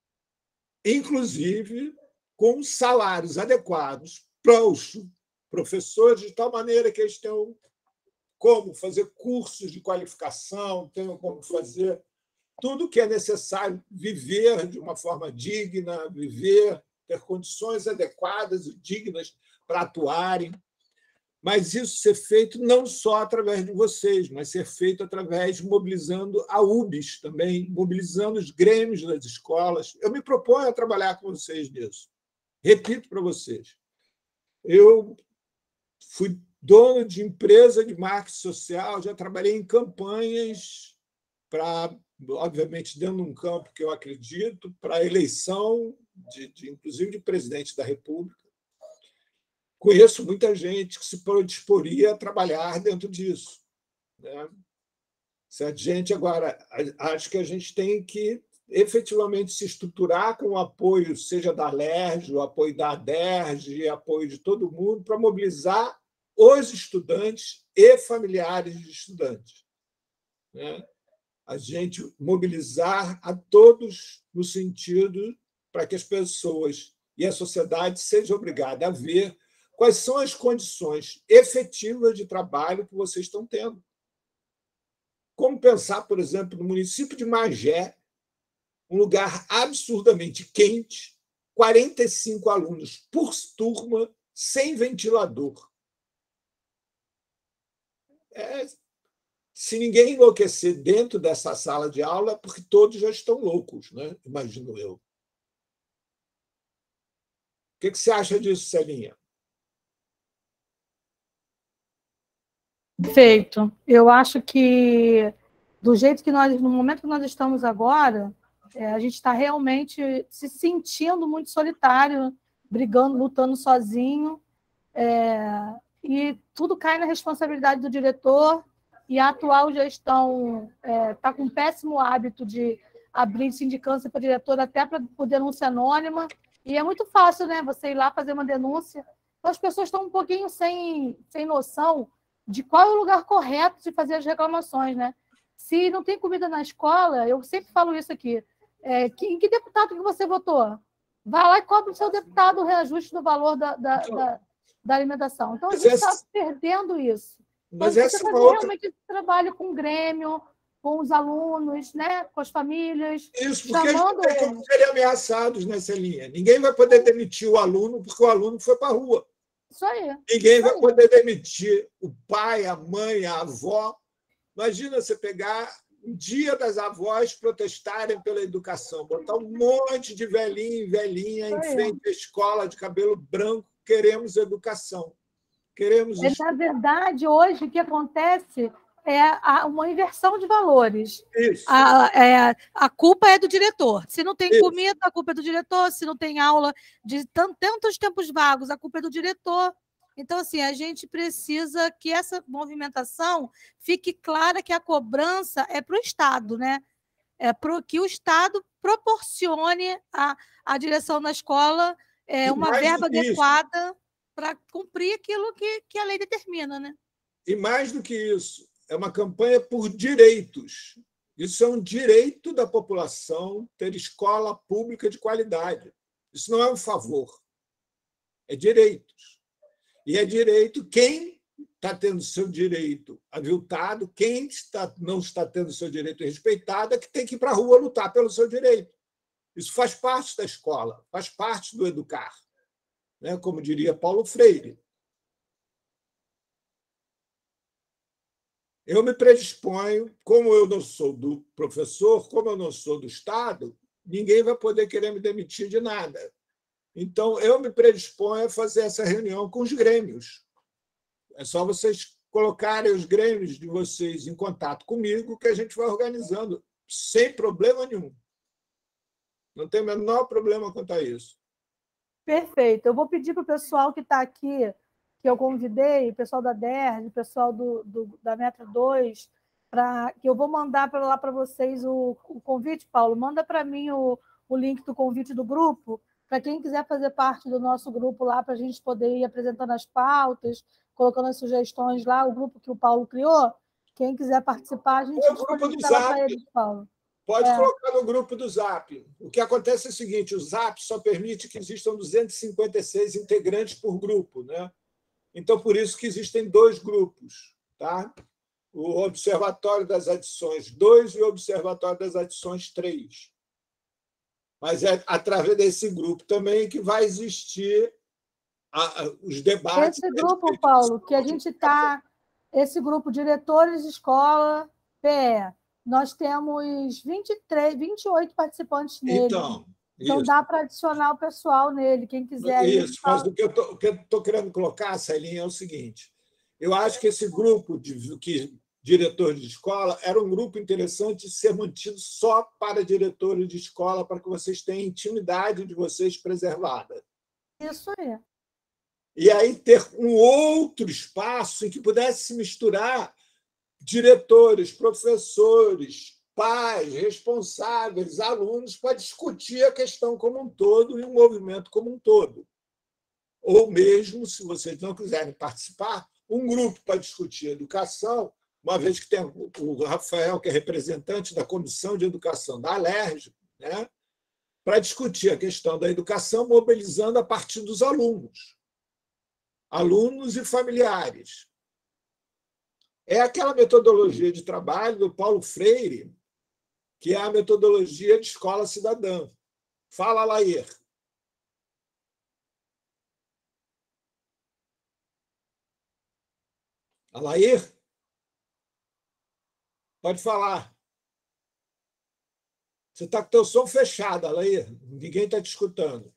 inclusive com salários adequados para os professores, de tal maneira que eles tenham como fazer cursos de qualificação, tenham como fazer tudo o que é necessário, viver de uma forma digna, ter condições adequadas e dignas para atuarem. Mas isso ser feito não só através de vocês, mas ser feito através de mobilizando a UBS também, mobilizando os grêmios das escolas. Eu me proponho a trabalhar com vocês nisso. Repito para vocês, eu fui dono de empresa de marketing social, já trabalhei em campanhas para, obviamente, dentro de um campo que eu acredito, para a eleição, inclusive de presidente da República. Conheço muita gente que se predisporia a trabalhar dentro disso, né? Se a gente agora, acho que a gente tem que efetivamente se estruturar com o apoio, seja da LERJ, o apoio da DERJ, apoio de todo mundo, para mobilizar os estudantes e familiares de estudantes, né? A gente mobilizar a todos no sentido para que as pessoas e a sociedade sejam obrigadas a ver quais são as condições efetivas de trabalho que vocês estão tendo. Como pensar, por exemplo, no município de Magé, um lugar absurdamente quente, 45 alunos por turma, sem ventilador. Se ninguém enlouquecer dentro dessa sala de aula, é porque todos já estão loucos, né? Imagino eu. O que você acha disso, Celinha? Perfeito. Eu acho que, do jeito que no momento que nós estamos agora, a gente está realmente se sentindo muito solitário, brigando, lutando sozinho. e tudo cai na responsabilidade do diretor, e a atual gestão está com um péssimo hábito de abrir sindicância para diretor até por denúncia anônima, e é muito fácil, né, você ir lá fazer uma denúncia. Então, as pessoas estão um pouquinho sem noção de qual é o lugar correto de fazer as reclamações, né? Se não tem comida na escola, eu sempre falo isso aqui, em que deputado que você votou? Vai lá e cobra o seu deputado o reajuste do valor da alimentação. Então, a gente está perdendo isso. Mas você essa fazer realmente esse trabalho com o Grêmio, com os alunos, né, com as famílias. Isso, porque eles não têm como serem ameaçados nessa linha. Ninguém vai poder demitir o aluno porque o aluno foi para a rua. Isso aí. Ninguém vai poder demitir o pai, a mãe, a avó. Imagina você pegar o dia das avós protestarem pela educação, botar um monte de velhinho e velhinha em frente à escola de cabelo branco, queremos educação. Na verdade, hoje, o que acontece é uma inversão de valores. Isso. A culpa é do diretor. Se não tem comida, a culpa é do diretor. Se não tem aula de tantos tempos vagos, a culpa é do diretor. Então, assim, a gente precisa que essa movimentação fique clara que a cobrança é para o Estado, né? Que o Estado proporcione à direção da escola uma verba adequada para cumprir aquilo que a lei determina, né? E mais do que isso, é uma campanha por direitos. Isso é um direito da população ter escola pública de qualidade. Isso não é um favor, é direitos. E é direito quem está tendo seu direito aviltado, quem não está tendo seu direito respeitado, é que tem que ir para a rua lutar pelo seu direito. Isso faz parte da escola, faz parte do educar, né? Como diria Paulo Freire. Eu me predisponho, como eu não sou do professor, como eu não sou do Estado, ninguém vai poder querer me demitir de nada. Então, eu me predisponho a fazer essa reunião com os grêmios. É só vocês colocarem os grêmios de vocês em contato comigo que a gente vai organizando, sem problema nenhum. Não tem o menor problema quanto a isso. Perfeito. Eu vou pedir para o pessoal que está aqui, que eu convidei, o pessoal da DERJ, o pessoal da Metro 2, que eu vou mandar lá para vocês o convite, Paulo. Manda para mim o link do convite do grupo, para quem quiser fazer parte do nosso grupo lá, para a gente poder ir apresentando as pautas, colocando as sugestões lá, o grupo que o Paulo criou. Quem quiser participar, a gente disponibiliza para eles, Paulo. Pode colocar no grupo do Zap. O que acontece é o seguinte, o Zap só permite que existam 256 integrantes por grupo, né? Então, por isso que existem 2 grupos, tá? O Observatório das Adições 2 e o Observatório das Adições 3. Mas é através desse grupo também que vai existir os debates. Esse grupo, Paulo, que a gente está... Esse grupo, diretores de escola, PE, nós temos 28 participantes nele. Então dá para adicionar o pessoal nele, quem quiser. Isso, mas o que eu estou querendo colocar, Celinha, é o seguinte. Eu acho que esse grupo de diretores de escola era um grupo interessante de ser mantido só para diretores de escola, para que vocês tenham a intimidade de vocês preservada. Isso aí. E aí ter um outro espaço em que pudesse se misturar diretores, professores, pais, responsáveis, alunos, para discutir a questão como um todo e o movimento como um todo. Ou mesmo, se vocês não quiserem participar, um grupo para discutir educação, uma vez que tem o Rafael, que é representante da Comissão de Educação da Alerj, né, para discutir a questão da educação, mobilizando a partir dos alunos e familiares. É aquela metodologia de trabalho do Paulo Freire, que é a metodologia de escola cidadã. Fala, Lair. Alair? Pode falar. Você está com o teu som fechado, Alair. Ninguém está te escutando.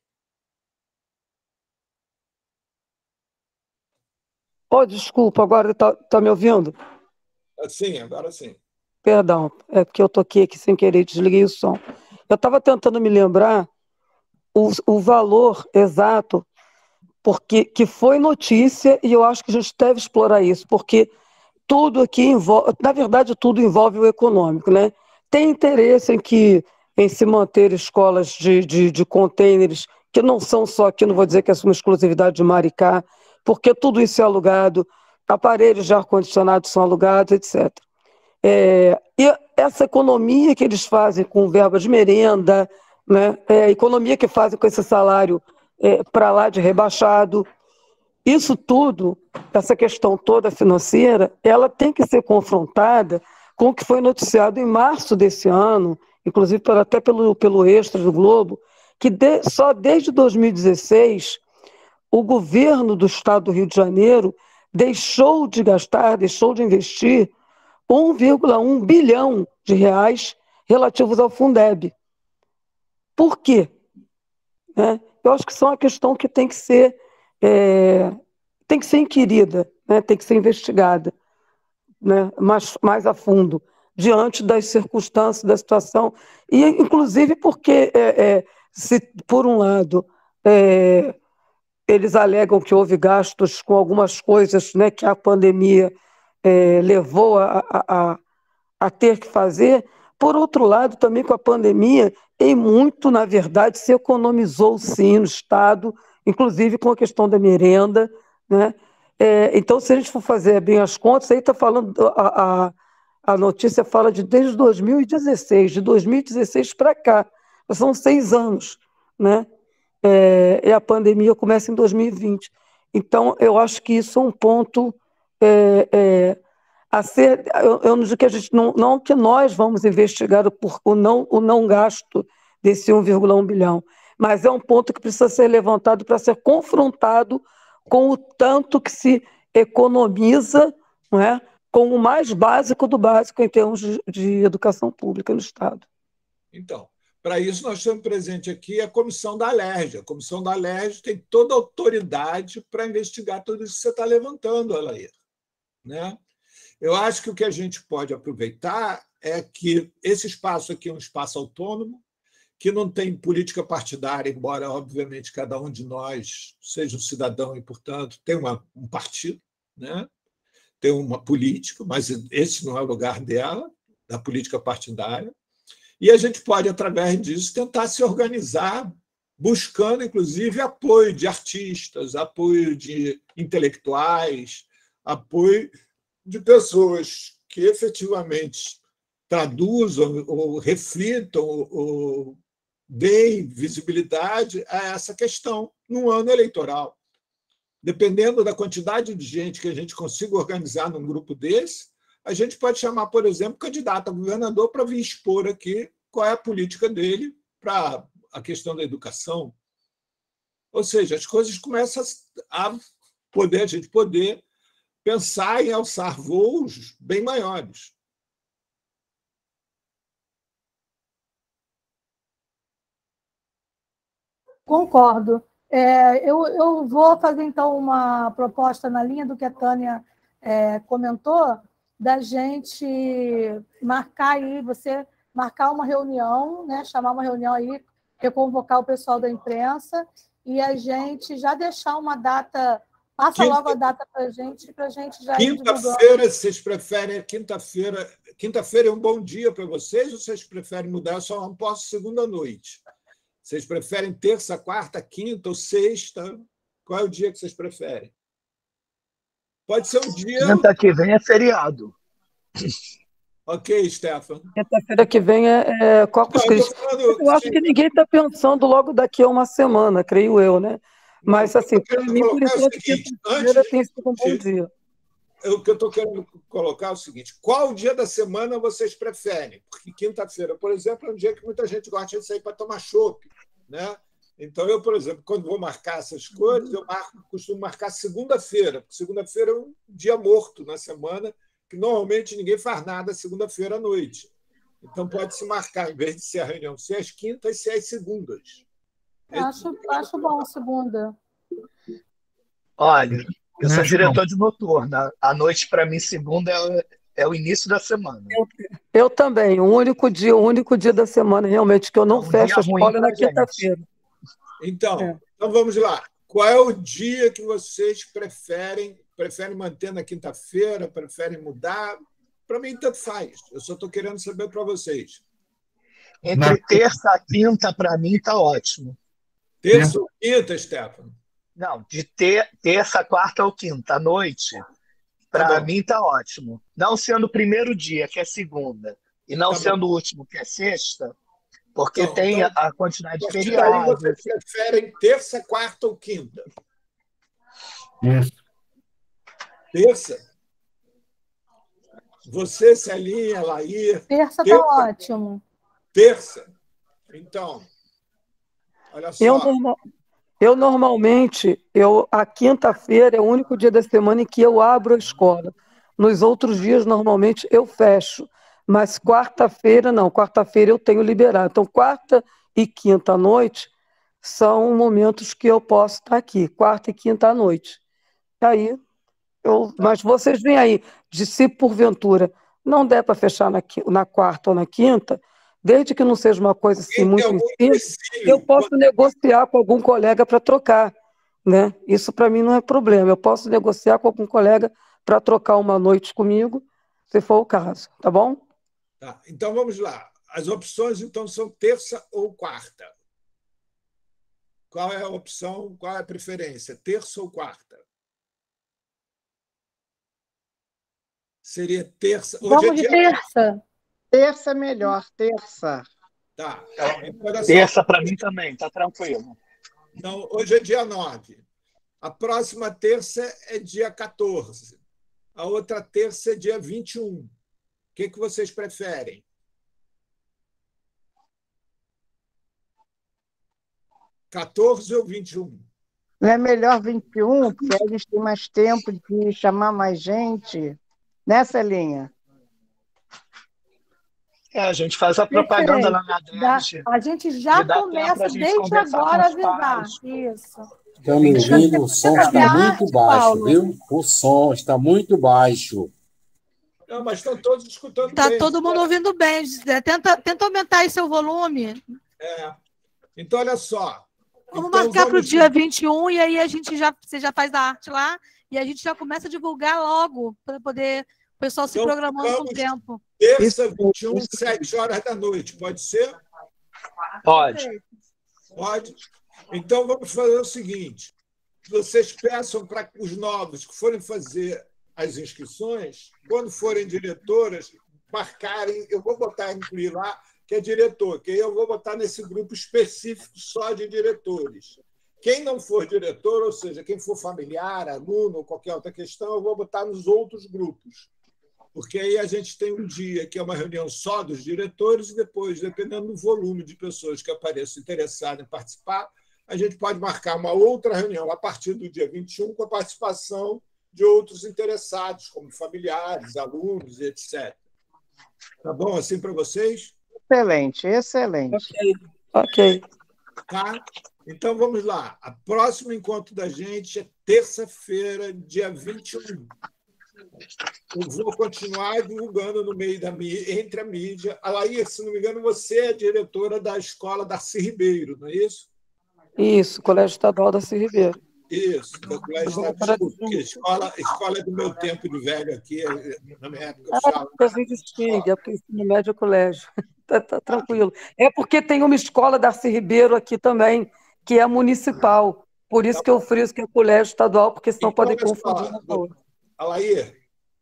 Oh, desculpa, agora está me ouvindo? Sim, agora sim. Perdão, é porque eu toquei aqui sem querer, desliguei o som. Eu estava tentando me lembrar o valor exato porque que foi notícia, e eu acho que a gente deve explorar isso, porque tudo aqui envolve, na verdade, tudo envolve o econômico, né? Tem interesse em se manter escolas de containers, que não são só aqui, não vou dizer que é uma exclusividade de Maricá, porque tudo isso é alugado, aparelhos de ar-condicionado são alugados, etc. E essa economia que eles fazem com verba de merenda, né? A economia que fazem com esse salário para lá de rebaixado, isso tudo, essa questão toda financeira, ela tem que ser confrontada com o que foi noticiado em março desse ano, inclusive até pelo Extra do Globo, que só desde 2016 o governo do estado do Rio de Janeiro deixou de gastar, deixou de investir 1,1 bilhão de reais relativos ao Fundeb. Por quê? Eu acho que isso é uma questão que tem que ser inquirida, né? Tem que ser investigada, né? mais a fundo, diante das circunstâncias, da situação, e inclusive porque, se por um lado, eles alegam que houve gastos com algumas coisas, né, que a pandemia levou a ter que fazer, por outro lado, também com a pandemia, em muito, na verdade, se economizou sim no Estado, inclusive com a questão da merenda, né? Então, se a gente for fazer bem as contas, aí está falando, a notícia fala desde 2016, de 2016 para cá, são 6 anos, né? E a pandemia começa em 2020. Então, eu acho que isso é um ponto a ser. Eu não digo que a gente não que nós vamos investigar o não gasto desse 1,1 bilhão, mas é um ponto que precisa ser levantado para ser confrontado com o tanto que se economiza, não é? Com o mais básico do básico em termos de educação pública no Estado. Então, para isso, nós temos presente aqui a Comissão da Alerj. A Comissão da Alerj tem toda a autoridade para investigar tudo isso que você está levantando, Alair, né? Eu acho que o que a gente pode aproveitar é que esse espaço aqui é um espaço autônomo, que não tem política partidária, embora, obviamente, cada um de nós seja um cidadão e, portanto, tem um partido, né? Tem uma política, mas esse não é o lugar dela, da política partidária. E a gente pode, através disso, tentar se organizar, buscando, inclusive, apoio de artistas, apoio de intelectuais, apoio de pessoas que efetivamente traduzam ou reflitam ou deem visibilidade a essa questão num ano eleitoral. Dependendo da quantidade de gente que a gente consiga organizar num grupo desse, a gente pode chamar, por exemplo, o candidato a governador para vir expor aqui qual é a política dele para a questão da educação. Ou seja, as coisas começam a gente poder pensar em alçar voos bem maiores. Concordo. Eu vou fazer, então, uma proposta na linha do que a Tânia comentou, da gente marcar aí, você marcar uma reunião, né, chamar uma reunião aí, convocar o pessoal da imprensa e a gente já deixar uma data, logo a data para a gente já ir divulgando. Quinta-feira, vocês preferem quinta-feira? Quinta-feira é um bom dia para vocês ou vocês preferem mudar? Eu só não posso segunda-noite. Vocês preferem terça, quarta, quinta ou sexta? Qual é o dia que vocês preferem? Pode ser um dia... Quinta que vem é feriado. Ok, Stefan. Quinta-feira que vem é Corpus Christi. Eu acho que ninguém está pensando logo daqui a uma semana, creio eu, né? Mas, assim, para mim, por enquanto, quinta-feira tem sido um bom dia. O que eu estou querendo colocar é o seguinte: qual dia da semana vocês preferem? Porque quinta-feira, por exemplo, é um dia que muita gente gosta de sair para tomar chopp, né? Então, eu, por exemplo, quando vou marcar essas coisas, eu costumo marcar segunda-feira, porque segunda-feira é um dia morto na semana, que normalmente ninguém faz nada segunda-feira à noite. Então, pode-se marcar, em vez de ser a reunião, ser às quintas, ser às segundas. Acho bom a segunda. Olha, eu sou diretor de noturna. A noite, para mim, segunda é o início da semana. Eu também. O único dia da semana, realmente, que eu não fecho a escola é na quinta-feira. Então vamos lá. Qual é o dia que vocês preferem? Preferem manter na quinta-feira? Preferem mudar? Para mim, tanto faz. Eu só estou querendo saber para vocês. Entre terça e quinta, para mim, está ótimo. Terça ou quinta, Stefano? Não, de terça, quarta ou quinta à noite, para mim está ótimo. Não sendo o primeiro dia, que é segunda, e não sendo o último, que é sexta, porque tem a quantidade de feriados. Vocês preferem terça, quarta ou quinta? Isso. Terça? Você, Celinha, Laís? Terça está ótimo. Terça? Então, olha só. Eu normalmente, a quinta-feira é o único dia da semana em que eu abro a escola. Nos outros dias, normalmente, eu fecho. Mas quarta-feira, não. Quarta-feira eu tenho liberado. Então, quarta e quinta à noite são momentos que eu posso estar aqui. Quarta e quinta à noite. Aí, mas vocês veem aí, se porventura não der para fechar na quarta ou na quinta, desde que não seja uma coisa assim muito em cima, eu posso negociar com algum colega para trocar, né? Isso para mim não é problema. Eu posso negociar com algum colega para trocar uma noite comigo, se for o caso, tá bom? Tá, então vamos lá. As opções então são terça ou quarta. Qual é a opção? Qual é a preferência? Terça ou quarta? Seria terça. Hoje Vamos de terça. Terça é melhor, terça. Tá. Então, terça para mim também, tá tranquilo. Então, hoje é dia 9. A próxima terça é dia 14. A outra terça é dia 21. O que vocês preferem? (14) ou 21? Não é melhor 21, porque a gente tem mais tempo de chamar mais gente. Né, Celinha? A gente faz a propaganda lá na DERJ. A gente já começa desde agora a avisar. Isso. Estão me ouvindo? O som está muito baixo, viu? O som está muito baixo. Não, mas estão todos escutando bem. Está todo mundo ouvindo bem. Tenta aumentar aí seu volume. Então, olha só. Vamos marcar para o dia 21 e aí você já faz a arte lá e a gente já começa a divulgar logo para poder o pessoal se programando com o tempo. Terça, 21, 7 horas da noite. Pode ser? Pode. Pode? Então, vamos fazer o seguinte. Vocês peçam para os novos que forem fazer as inscrições, quando forem diretoras, marcarem, eu vou incluir lá, que é diretor, que eu vou botar nesse grupo específico só de diretores. Quem não for diretor, ou seja, quem for familiar, aluno ou qualquer outra questão, eu vou botar nos outros grupos. Porque aí a gente tem um dia que é uma reunião só dos diretores e depois, dependendo do volume de pessoas que apareçam interessadas em participar, a gente pode marcar uma outra reunião a partir do dia 21 com a participação de outros interessados, como familiares, alunos, etc. Tá bom assim para vocês? Excelente, excelente. Ok. Tá? Então, vamos lá. O próximo encontro da gente é terça-feira, dia 21. Eu vou continuar divulgando no meio entre a mídia. Laís, se não me engano, você é diretora da escola Darcy Ribeiro, não é isso? Isso, Colégio Estadual Darcy Ribeiro. Isso, do Colégio Estadual. Escola do meu tempo de velho aqui, na minha época. A gente distingue, é porque ensino médio é colégio. Tá tranquilo. É porque tem uma escola Darcy Ribeiro aqui também, que é municipal. Por isso que eu friso que é colégio estadual, porque senão podem confundir. Alair,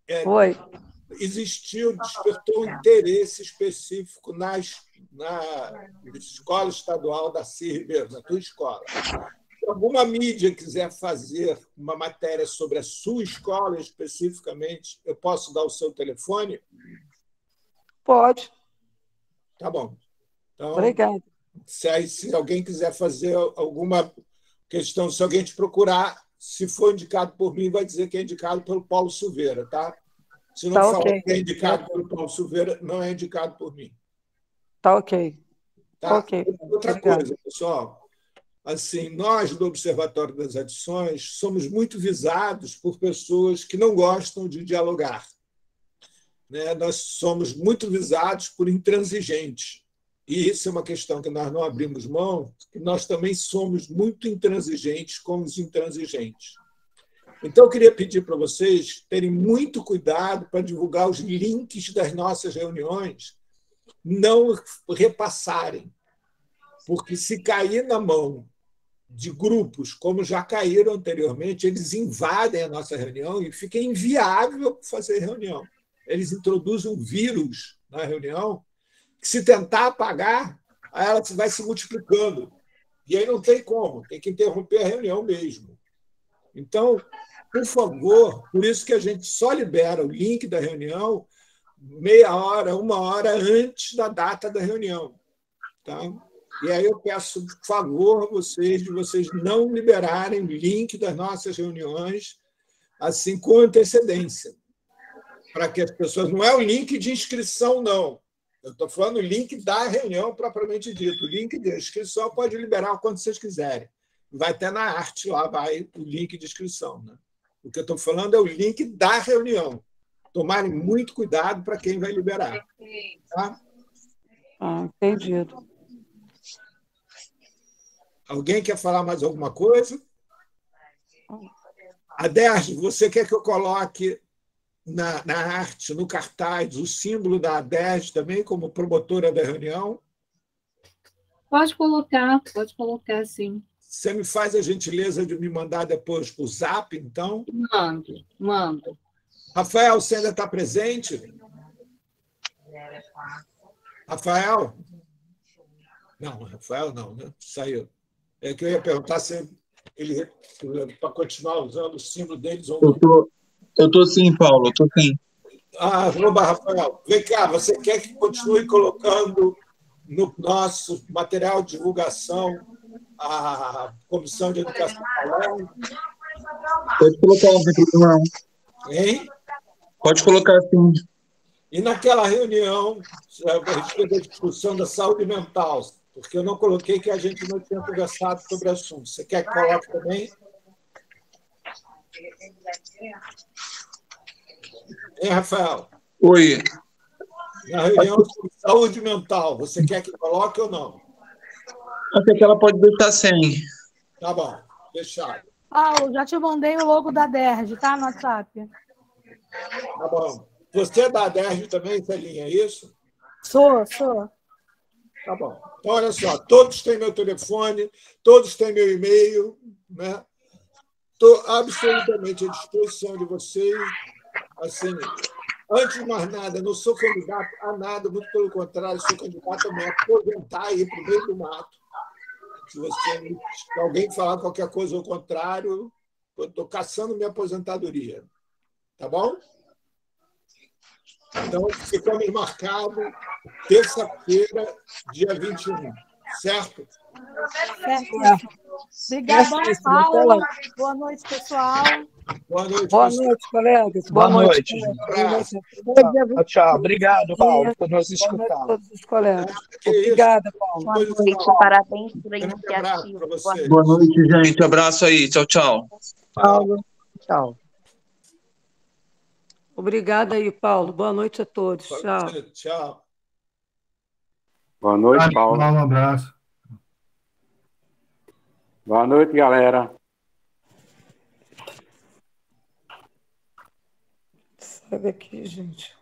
despertou um interesse específico na escola estadual Darcy Ribeiro, na tua escola. Se alguma mídia quiser fazer uma matéria sobre a sua escola especificamente, eu posso dar o seu telefone? Pode. Tá bom. Então, obrigado. Se alguém quiser fazer alguma questão, se alguém te procurar, se for indicado por mim, vai dizer que é indicado pelo Paulo Silveira, tá? Se não falar que é indicado pelo Paulo Silveira, não é indicado por mim. Tá ok. Tá? Ok. Outra coisa, pessoal. Assim, nós, do Observatório das Adições, somos muito visados por pessoas que não gostam de dialogar. Né? Nós somos muito visados por intransigentes. e isso é uma questão que nós não abrimos mão, que nós também somos muito intransigentes com os intransigentes. Então, eu queria pedir para vocês terem muito cuidado para divulgar os links das nossas reuniões, não repassarem, porque se cair na mão de grupos, como já caíram anteriormente, eles invadem a nossa reunião e fica inviável fazer reunião. Eles introduzem um vírus na reunião que, se tentar apagar, ela vai se multiplicando. E aí não tem como, tem que interromper a reunião mesmo. Então, por favor, por isso que a gente só libera o link da reunião meia hora, 1 hora antes da data da reunião. Tá? E aí eu peço, por favor, de vocês não liberarem o link das nossas reuniões assim com antecedência, para que as pessoas... Não é o link de inscrição, não. Eu estou falando o link da reunião propriamente dito. O link de inscrição pode liberar quando vocês quiserem. Vai até na arte lá, vai o link de inscrição. Né? O que eu estou falando é o link da reunião. Tomarem muito cuidado para quem vai liberar. Tá? Entendido. Alguém quer falar mais alguma coisa? Aderge, você quer que eu coloque na arte, no cartaz, o símbolo da Aderge também, como promotora da reunião? Pode colocar, sim. Você me faz a gentileza de me mandar depois por Zap, então? Mando. Rafael, você ainda está presente? Rafael? Não, Rafael não, né? Saiu. É que eu ia perguntar se ele, para continuar usando o símbolo deles ou não. Eu estou sim, Paulo, eu estou sim. Rafael, vem cá, você quer que continue colocando no nosso material de divulgação a Comissão de Educação falando? Pode colocar, não tem problema não. Hein? Pode colocar sim. E naquela reunião, a respeito da discussão da saúde mental, porque eu não coloquei que a gente não tinha conversado sobre o assunto. Você quer que coloque também? Hein, Rafael? Oi. Na reunião sobre saúde mental, você quer que coloque ou não? Acho que ela pode deixar sem. Tá bom, fechado. Paulo, já te mandei o logo da DERJ, tá? No WhatsApp. Tá bom. Você é da DERJ também, Celinha, é isso? Sou. Tá bom. Então, olha só, todos têm meu telefone, todos têm meu e-mail, né? Estou absolutamente à disposição de vocês. Assim, antes de mais nada, não sou candidato a nada, muito pelo contrário, sou candidato a me aposentar aí para o meio do mato. Se alguém falar qualquer coisa ao contrário, eu estou caçando minha aposentadoria. Tá bom? Então, ficamos marcados terça-feira, dia 21, certo? Certo. Obrigada, Paulo. Boa noite, pessoal. Boa noite, colegas. Boa noite. Tchau. Obrigado, Paulo, por nos escutar. Boa noite a todos os colegas. Obrigada, Paulo. Boa noite, parabéns pela iniciativa. Boa noite, gente. Abraço aí. Tchau. Paulo, tchau. Obrigada aí, Paulo. Boa noite a todos. Tchau. Boa noite, Paulo. Um abraço. Boa noite, galera. Sai daqui, gente.